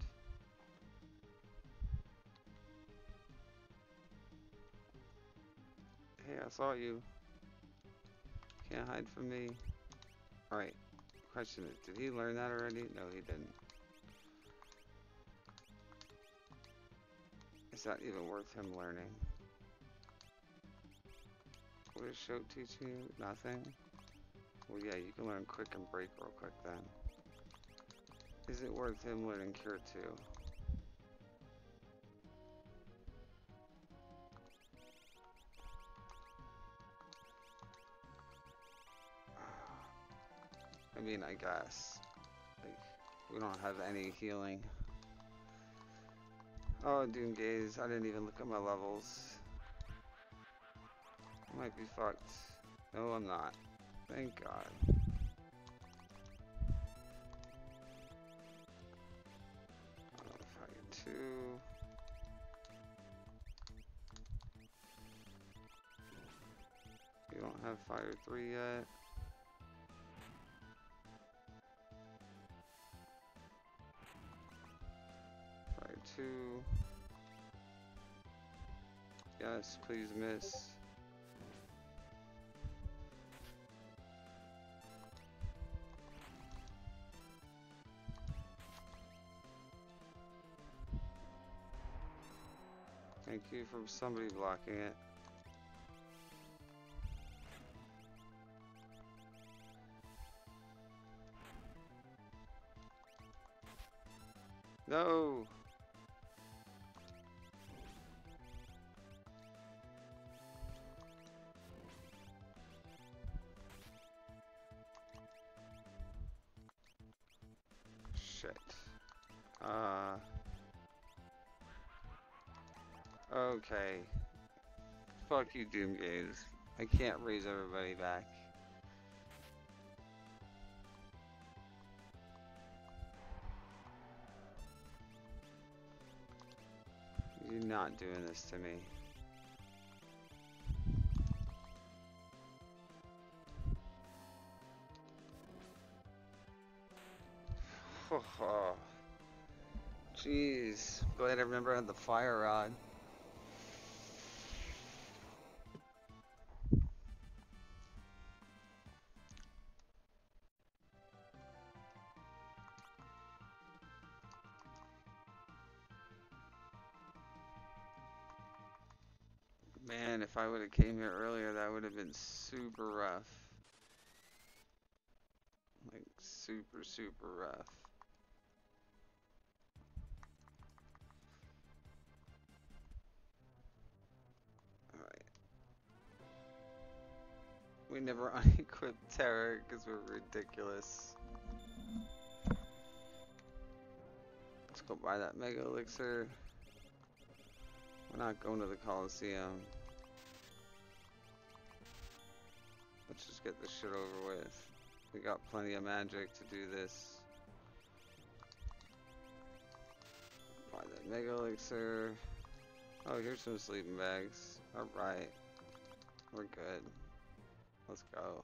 Hey, I saw you. Can't hide from me. Alright, question is, did he learn that already? No, he didn't. Is that even worth him learning? What is Shote teaching you? Nothing? Well, yeah, you can learn quick and break real quick then. Is it worth him learning Cure 2? I mean, I guess. Like, we don't have any healing. Oh, Doom Gaze, I didn't even look at my levels. I might be fucked. No, I'm not. Thank God. Fire 2. You don't have Fire 3 yet. Fire 2. Yes, please miss. Thank you for somebody blocking it. No! Shit. Okay. Fuck you, Doom Games. I can't raise everybody back. You're not doing this to me. Oh, jeez. Glad I remember I had the fire rod. Man, if I would have came here earlier, that would have been super rough. Like, super, super rough. Alright. We never unequipped Terror because we're ridiculous. Let's go buy that Mega Elixir. We're not going to the Coliseum. Let's just get this shit over with. We got plenty of magic to do this. Buy that Mega Elixir. Oh, here's some sleeping bags. Alright. We're good. Let's go.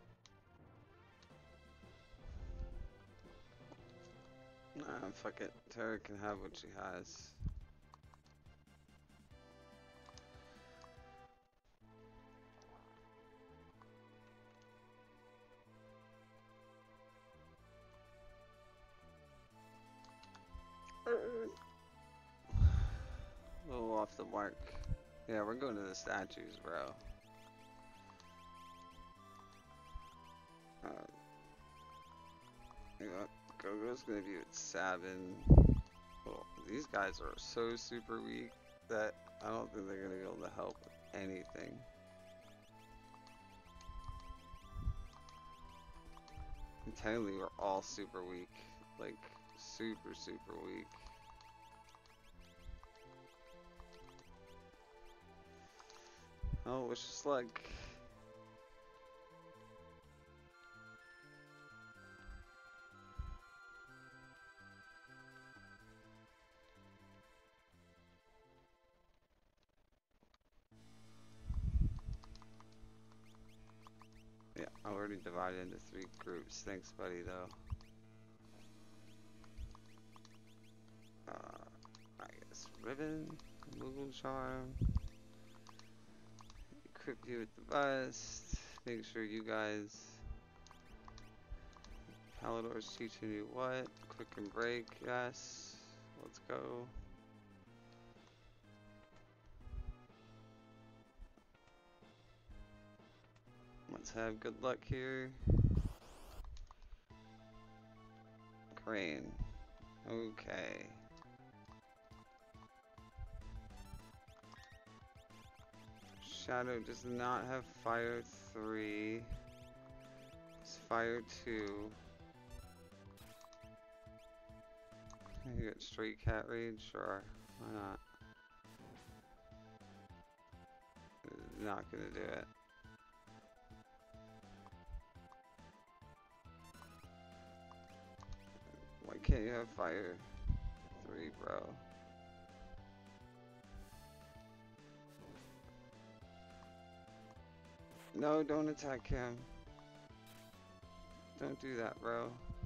Nah, fuck it. Tara can have what she has. A little off the mark. Yeah, we're going to the statues, bro. You know, Gogo's gonna be with Sabin. Well, these guys are so super weak that I don't think they're gonna be able to help with anything. And technically, we're all super weak. Like, super, super weak. Oh, wish us luck. Yeah, I already divided into 3 groups. Thanks, buddy, though. I guess ribbon, Moogle charm. Equip you with the bust. Make sure you guys. Palador's teaching you what? Quick and break, yes. Let's go. Let's have good luck here. Crane. Okay. Shadow does not have fire 3. It's fire 2. You got straight cat raid? Sure. Why not? Not gonna do it. Why can't you have fire 3, bro? No, don't attack him. Don't do that, bro.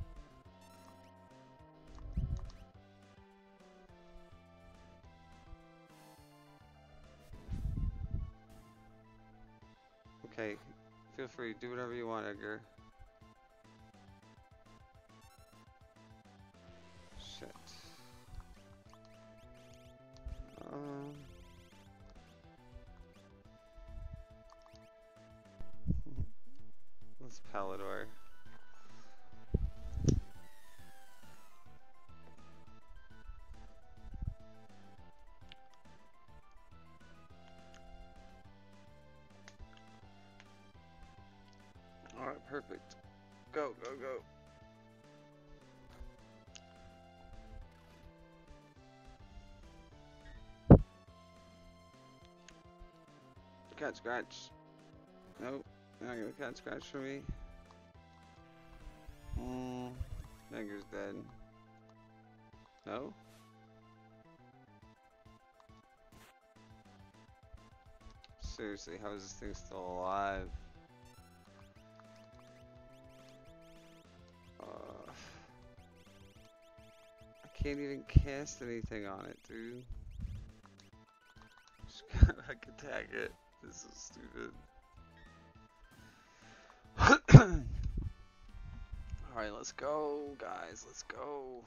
Okay, feel free, do whatever you want, Edgar. Shit. Let's Palador. Alright, perfect. Go, go, go. Cat scratch. Nope, not gonna cat scratch for me. Edgar's dead. No? Seriously, how is this thing still alive? I can't even cast anything on it, dude. Just gotta like attack it. This is stupid. Alright, let's go, guys. Let's go.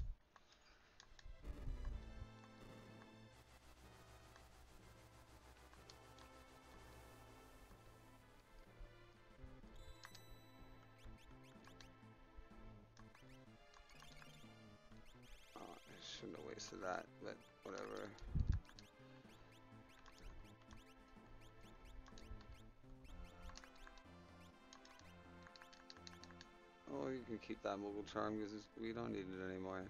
Oh, I shouldn't have wasted that, but whatever. Oh, you can keep that Moogle Charm because we don't need it anymore.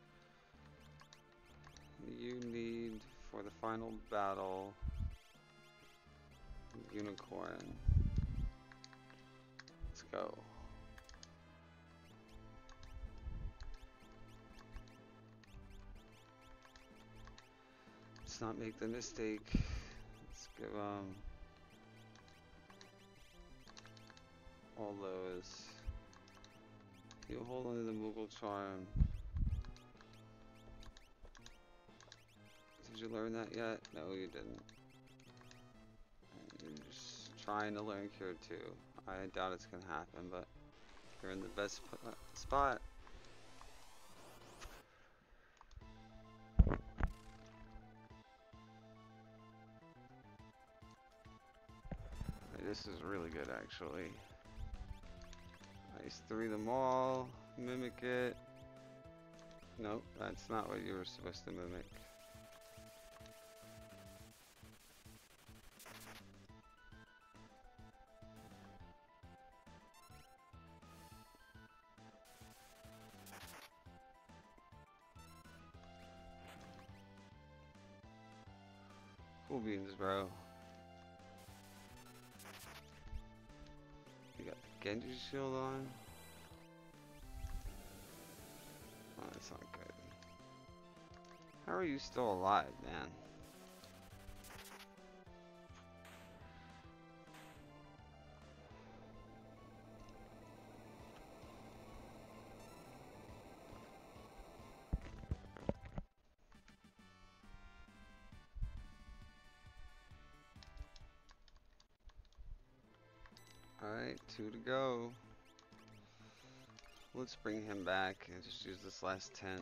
You need, for the final battle, Unicorn. Let's go. Let's not make the mistake. Let's give all those. You hold on to the Moogle Charm. Did you learn that yet? No, you didn't. You're just trying to learn Cure 2. I doubt it's gonna happen, but you're in the best spot. This is really good, actually. Ice 3 them all. Mimic it. Nope, that's not what you were supposed to mimic. Cool beans, bro. You got the Genji shield on. Oh, that's not good. How are you still alive, man? Alright, 2 to go. Let's bring him back and just use this last tent.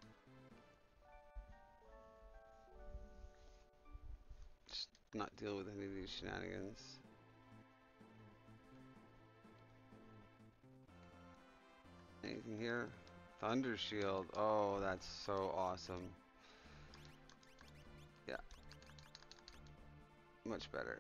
Just not deal with any of these shenanigans. Anything here? Thunder Shield. Oh, that's so awesome. Yeah. Much better.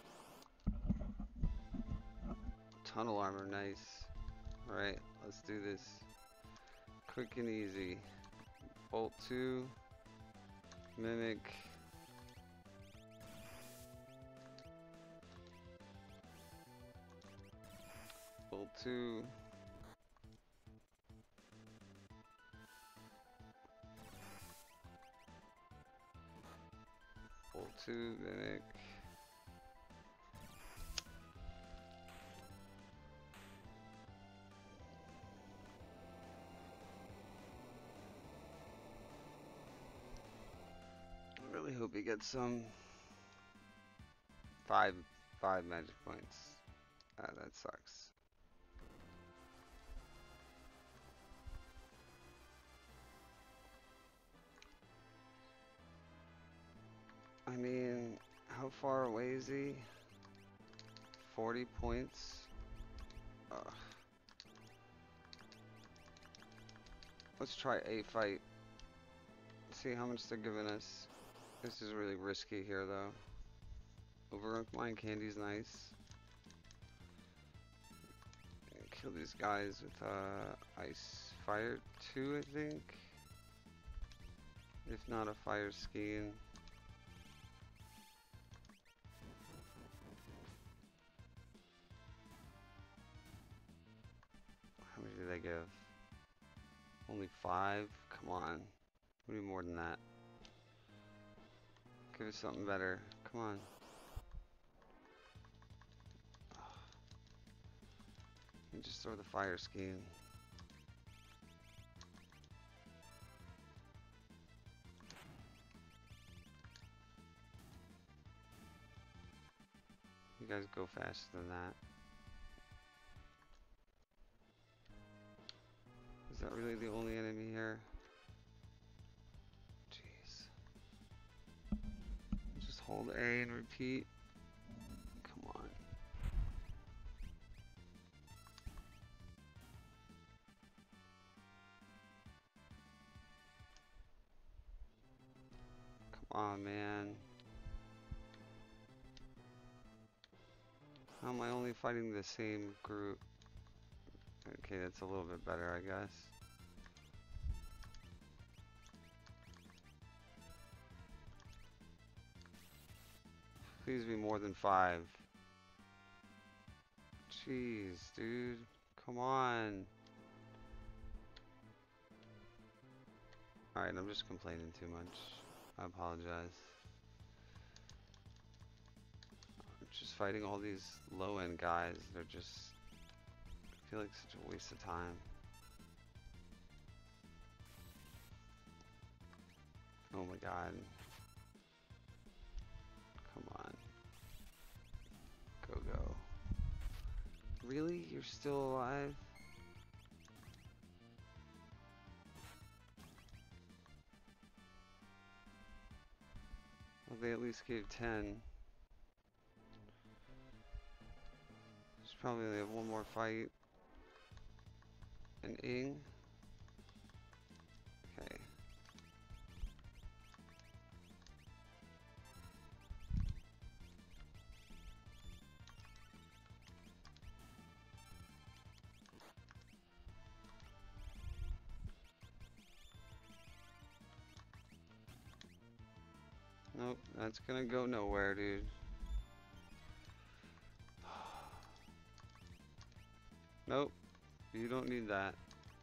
Tunnel armor, nice. Alright, let's do this. Quick and easy. Bolt 2. Mimic. Bolt 2. to Vinnick. I really hope he gets some five magic points. That sucks. I mean, how far away is he? 40 points? Ugh. Let's try a fight. See how much they're giving us. This is really risky here, though. Overrun Mind Candy's nice. Kill these guys with Ice Fire 2, I think. If not a Fire Skiing. How many did they give? Only 5? Come on. We need more than that. Give us something better. Come on. And just throw the Fire Skiing. You guys go faster than that. Is that really the only enemy here? Jeez. Just hold A and repeat. Come on. Come on, man. How am I only fighting the same group? Okay, that's a little bit better, I guess. Please be more than 5. Jeez, dude. Come on. Alright, I'm just complaining too much. I apologize. I'm just fighting all these low-end guys. They're just... I feel like such a waste of time. Oh my god. Come on. Go, go. Really? You're still alive? Well, they at least gave 10. There's probably only have one more fight. An Ing. Okay. Nope, that's gonna go nowhere, dude. Nope, you don't need that.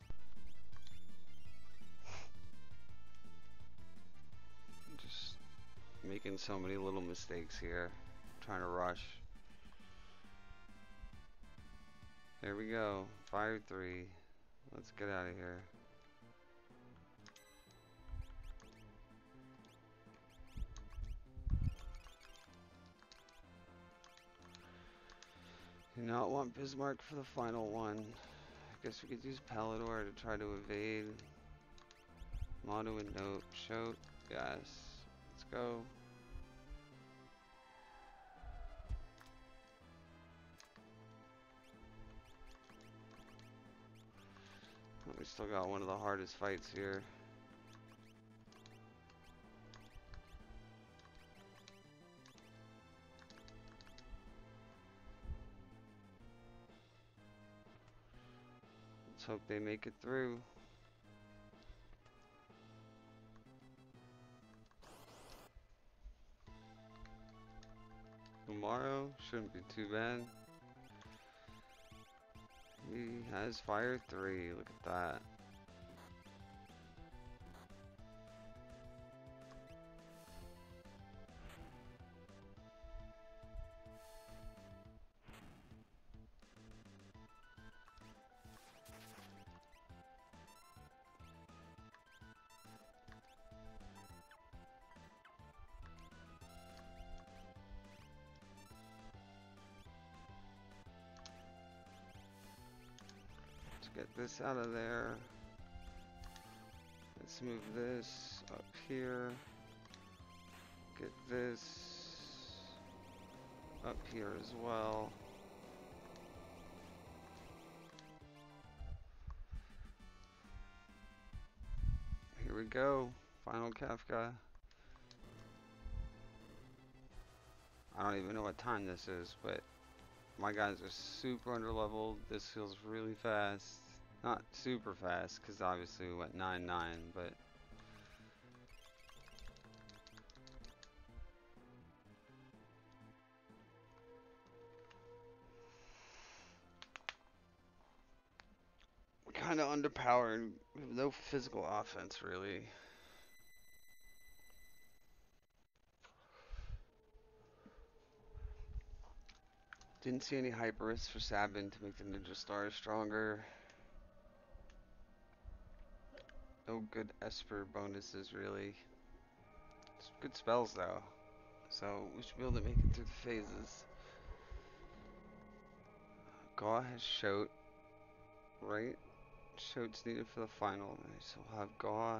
Just making so many little mistakes here. Trying to rush. There we go. Fire 3. Let's get out of here. Do not want Bismarck for the final one. I guess we could use Palador to try to evade. Mono and Nope. Shout. Yes. Let's go. We still got one of the hardest fights here. Let's hope they make it through. Tomorrow shouldn't be too bad. He has Fire 3, look at that. Get this out of there. Let's move this up here. Get this up here as well. Here we go. Final Kefka. I don't even know what time this is, but my guys are super underleveled. This feels really fast. Not super fast, because obviously we went 9-9, but we're kind of underpowered. We have no physical offense, really. Didn't see any Hyperis for Sabin to make the Ninja Stars stronger. No good Esper bonuses, really. It's good spells, though. So we should be able to make it through the phases. Gaw has Shoat, right? Shoat's needed for the final. So we'll have Gaw.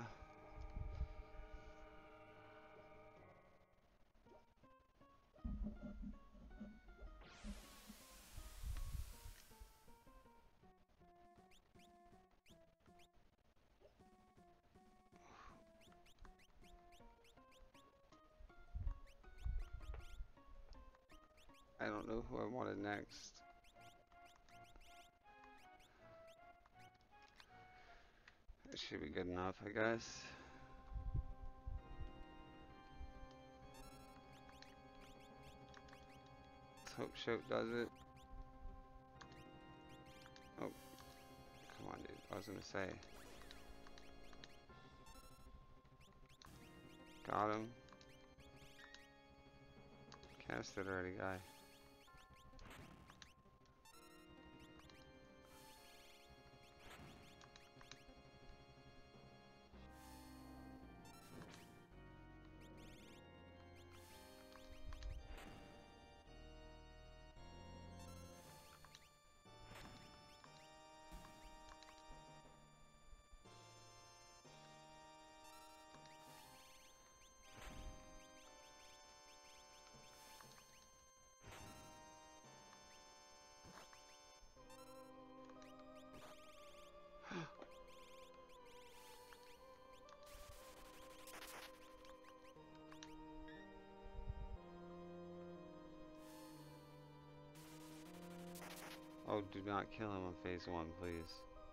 I don't know who I wanted next. That should be good enough, I guess. Let's hope Shoat does it. Oh, come on, dude. I was gonna say. Got him. Cast it already, guy. Oh, do not kill him on phase 1, please.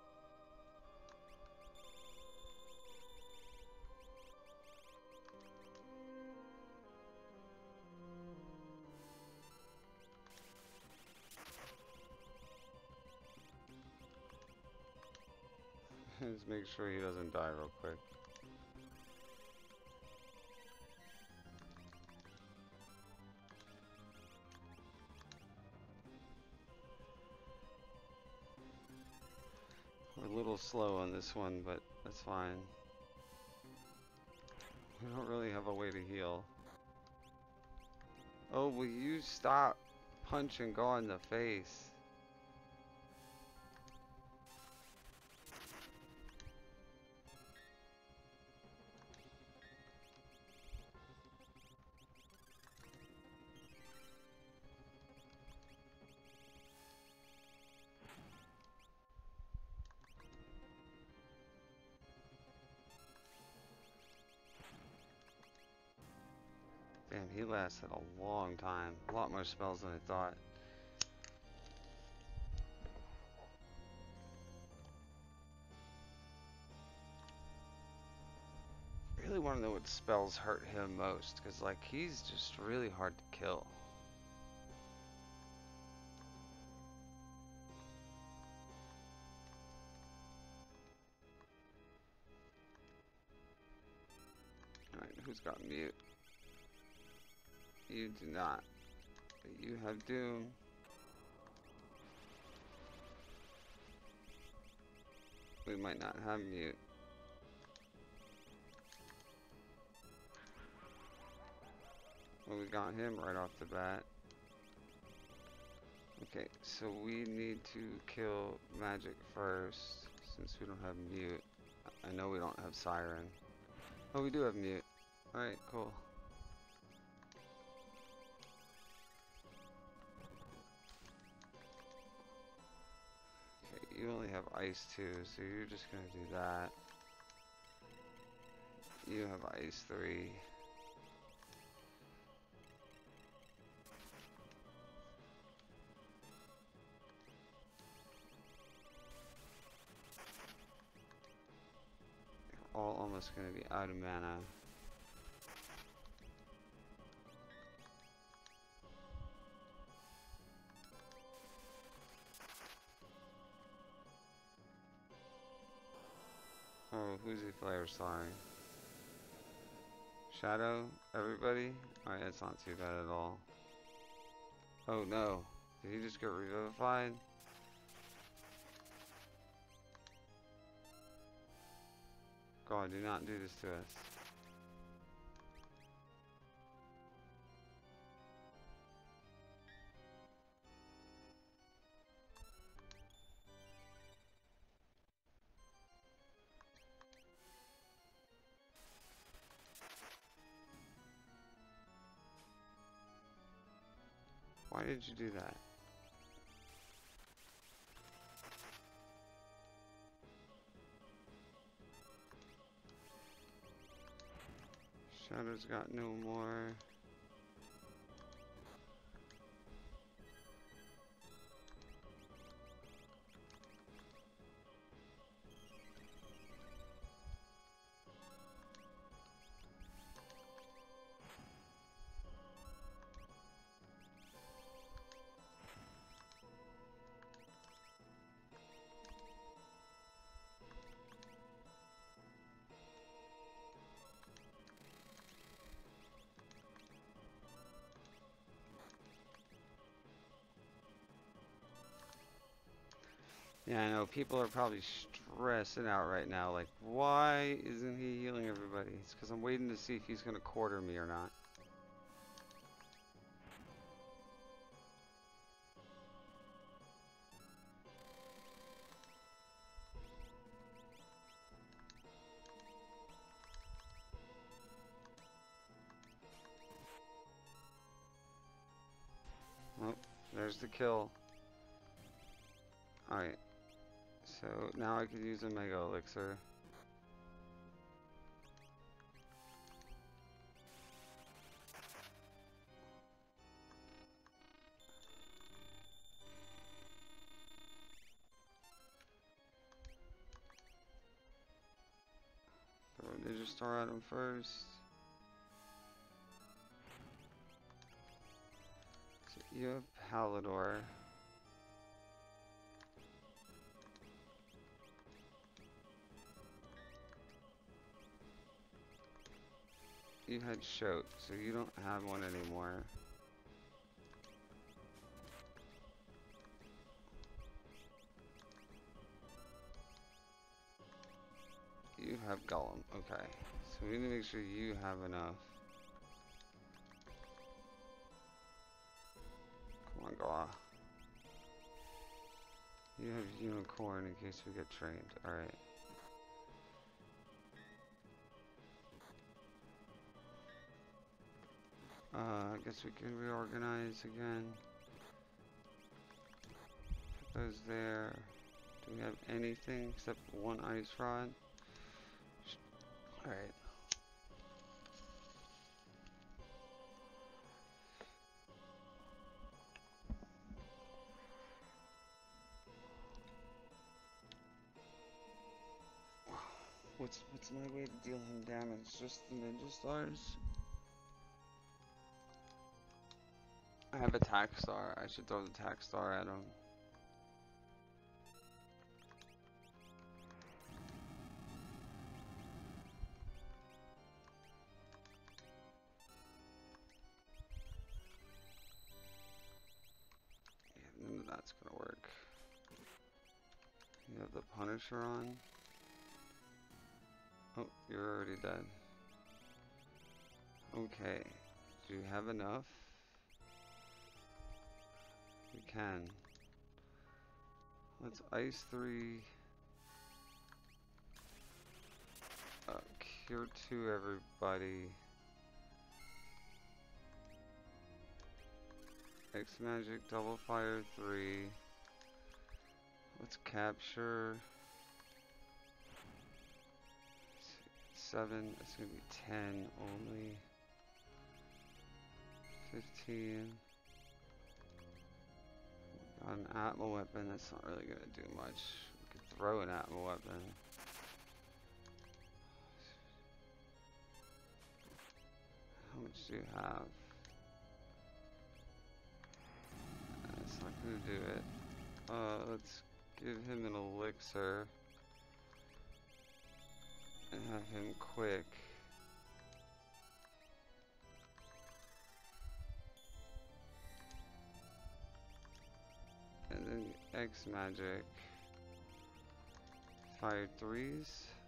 Just make sure he doesn't die real quick. We're a little slow on this one, but that's fine. We don't really have a way to heal. Oh, will you stop punching Gaw in the face? Damn, he lasted a long time. A lot more spells than I thought. Really want to know what spells hurt him most, because like he's just really hard to kill. Alright, who's got mute? You do not. But you have Doom. We might not have mute. Well, we got him right off the bat. Okay, so we need to kill Magic first, since we don't have Mute. I know we don't have Siren. Oh, we do have Mute. Alright, cool. Okay, you only have Ice too, so you're just gonna do that. You have Ice 3. You're all almost gonna be out of mana. Oh, who's the player? Sorry. Shadow? Everybody? Alright, that's not too bad at all. Oh no. Did he just get revivified? God, do not do this to us. Why did you do that? Shadow's got no more. Yeah, I know, people are probably stressing out right now, like, why isn't he healing everybody? It's because I'm waiting to see if he's going to quarter me or not. Oh, there's the kill. Alright, so now I can use a Mega Elixir. Throw a Ninja Star at him first. So you have Palador. You had Shoat, so you don't have one anymore. You have Golem, okay. So we need to make sure you have enough. Come on, Gaw. You have Unicorn in case we get trained, alright. I guess we can reorganize again. Put those there. Do we have anything except one Ice Rod? Alright. What's my way to deal him damage? Just the Ninja Stars? I have Attack Star. I should throw the Attack Star at him. Yeah, none of that's gonna work. You have the Punisher on. Oh, you're already dead. Okay. Do you have enough? We can. Let's ice 3. Cure 2, everybody. X magic, double fire 3. Let's capture 7. It's gonna be 10 only. 15. Got an Atma weapon. That's not really gonna do much. We could throw an Atma weapon. How much do you have? That's not gonna do it. Let's give him an elixir and have him quick. And then X magic. Fire 3s.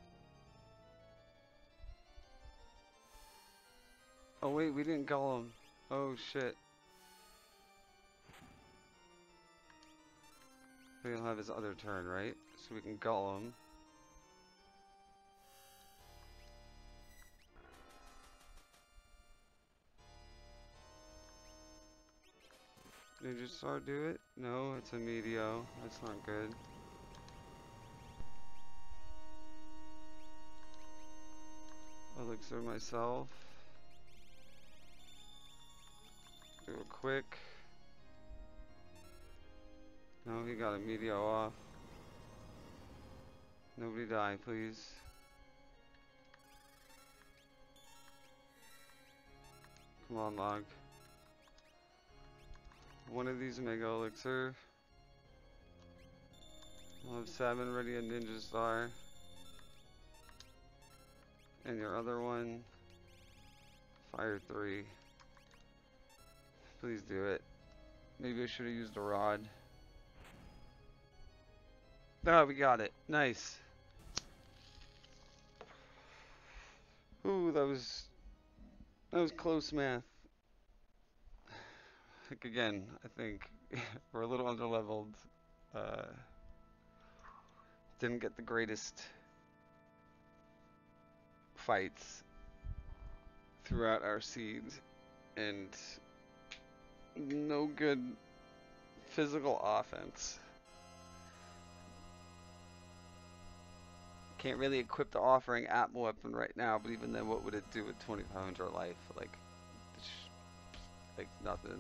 Oh wait, we didn't gull him. Oh shit. He'll have his other turn, right? So we can gull him. Ninja Star do it? No, it's a Meteo. That's not good. Elixir myself. Do a quick. No, he got a Meteo off. Nobody die, please. Come on, log. One of these Mega Elixir. I'll have 7 ready a Ninja Star. And your other one, Fire 3. Please do it. Maybe I should have used a rod. Oh, we got it. Nice. Ooh, that was close math. Like again, I think we're a little underleveled. Didn't get the greatest fights throughout our seed, and no good physical offense. Can't really equip the offering Atma weapon right now, but even then, what would it do with 2,500 life? Like nothing.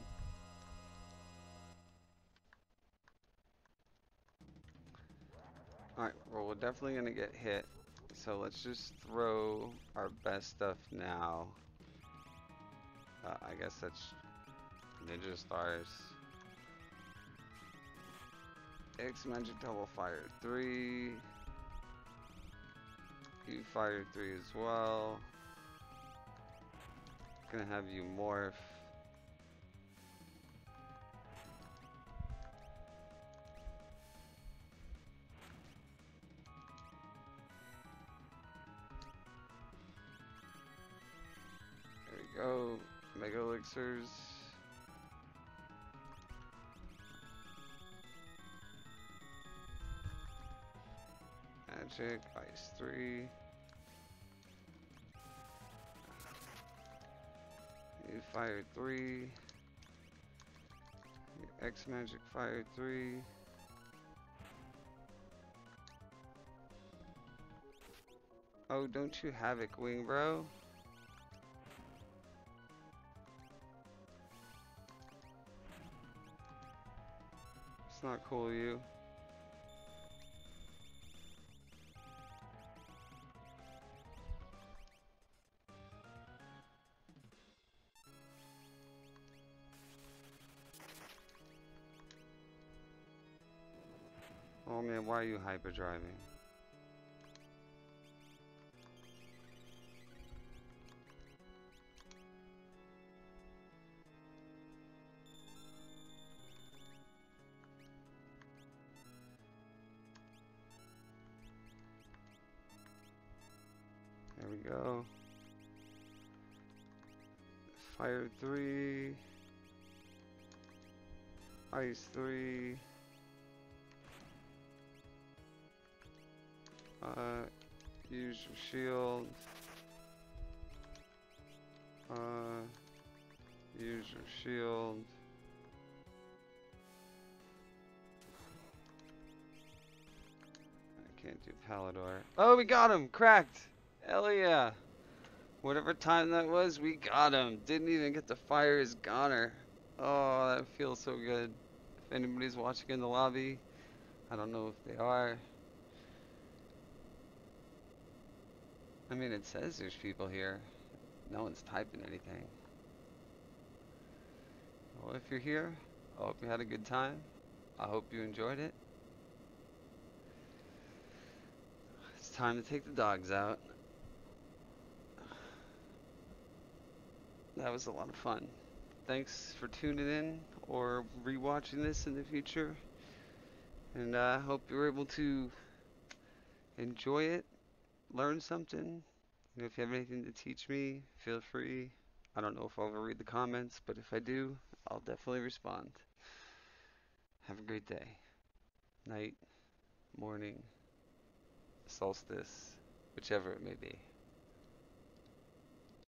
Alright, well, we're definitely gonna get hit, so let's just throw our best stuff now. I guess that's Ninja Stars. X Magic Double Fire 3. You Fire 3 as well. Gonna have you morph. There we go. Mega Elixirs. Magic, Ice 3. You Fire 3. X Magic Fire 3. Oh, don't you Havoc Wing, bro? It's not cool, you. Oh man, why are you hyperdriving? There we go. Fire 3. Ice 3. Use your shield. Use your shield. I can't do Palador. Oh, we got him! Cracked! Hell yeah! Whatever time that was, we got him! Didn't even get to fire his goner. Oh, that feels so good. If anybody's watching in the lobby, I don't know if they are. I mean, it says there's people here. No one's typing anything. Well, if you're here, I hope you had a good time. I hope you enjoyed it. It's time to take the dogs out. That was a lot of fun. Thanks for tuning in or rewatching this in the future. And I hope you're able to enjoy it, learn something. You know, if you have anything to teach me, feel free. I don't know if I'll ever read the comments, but if I do, I'll definitely respond. Have a great day, night, morning, solstice, whichever it may be.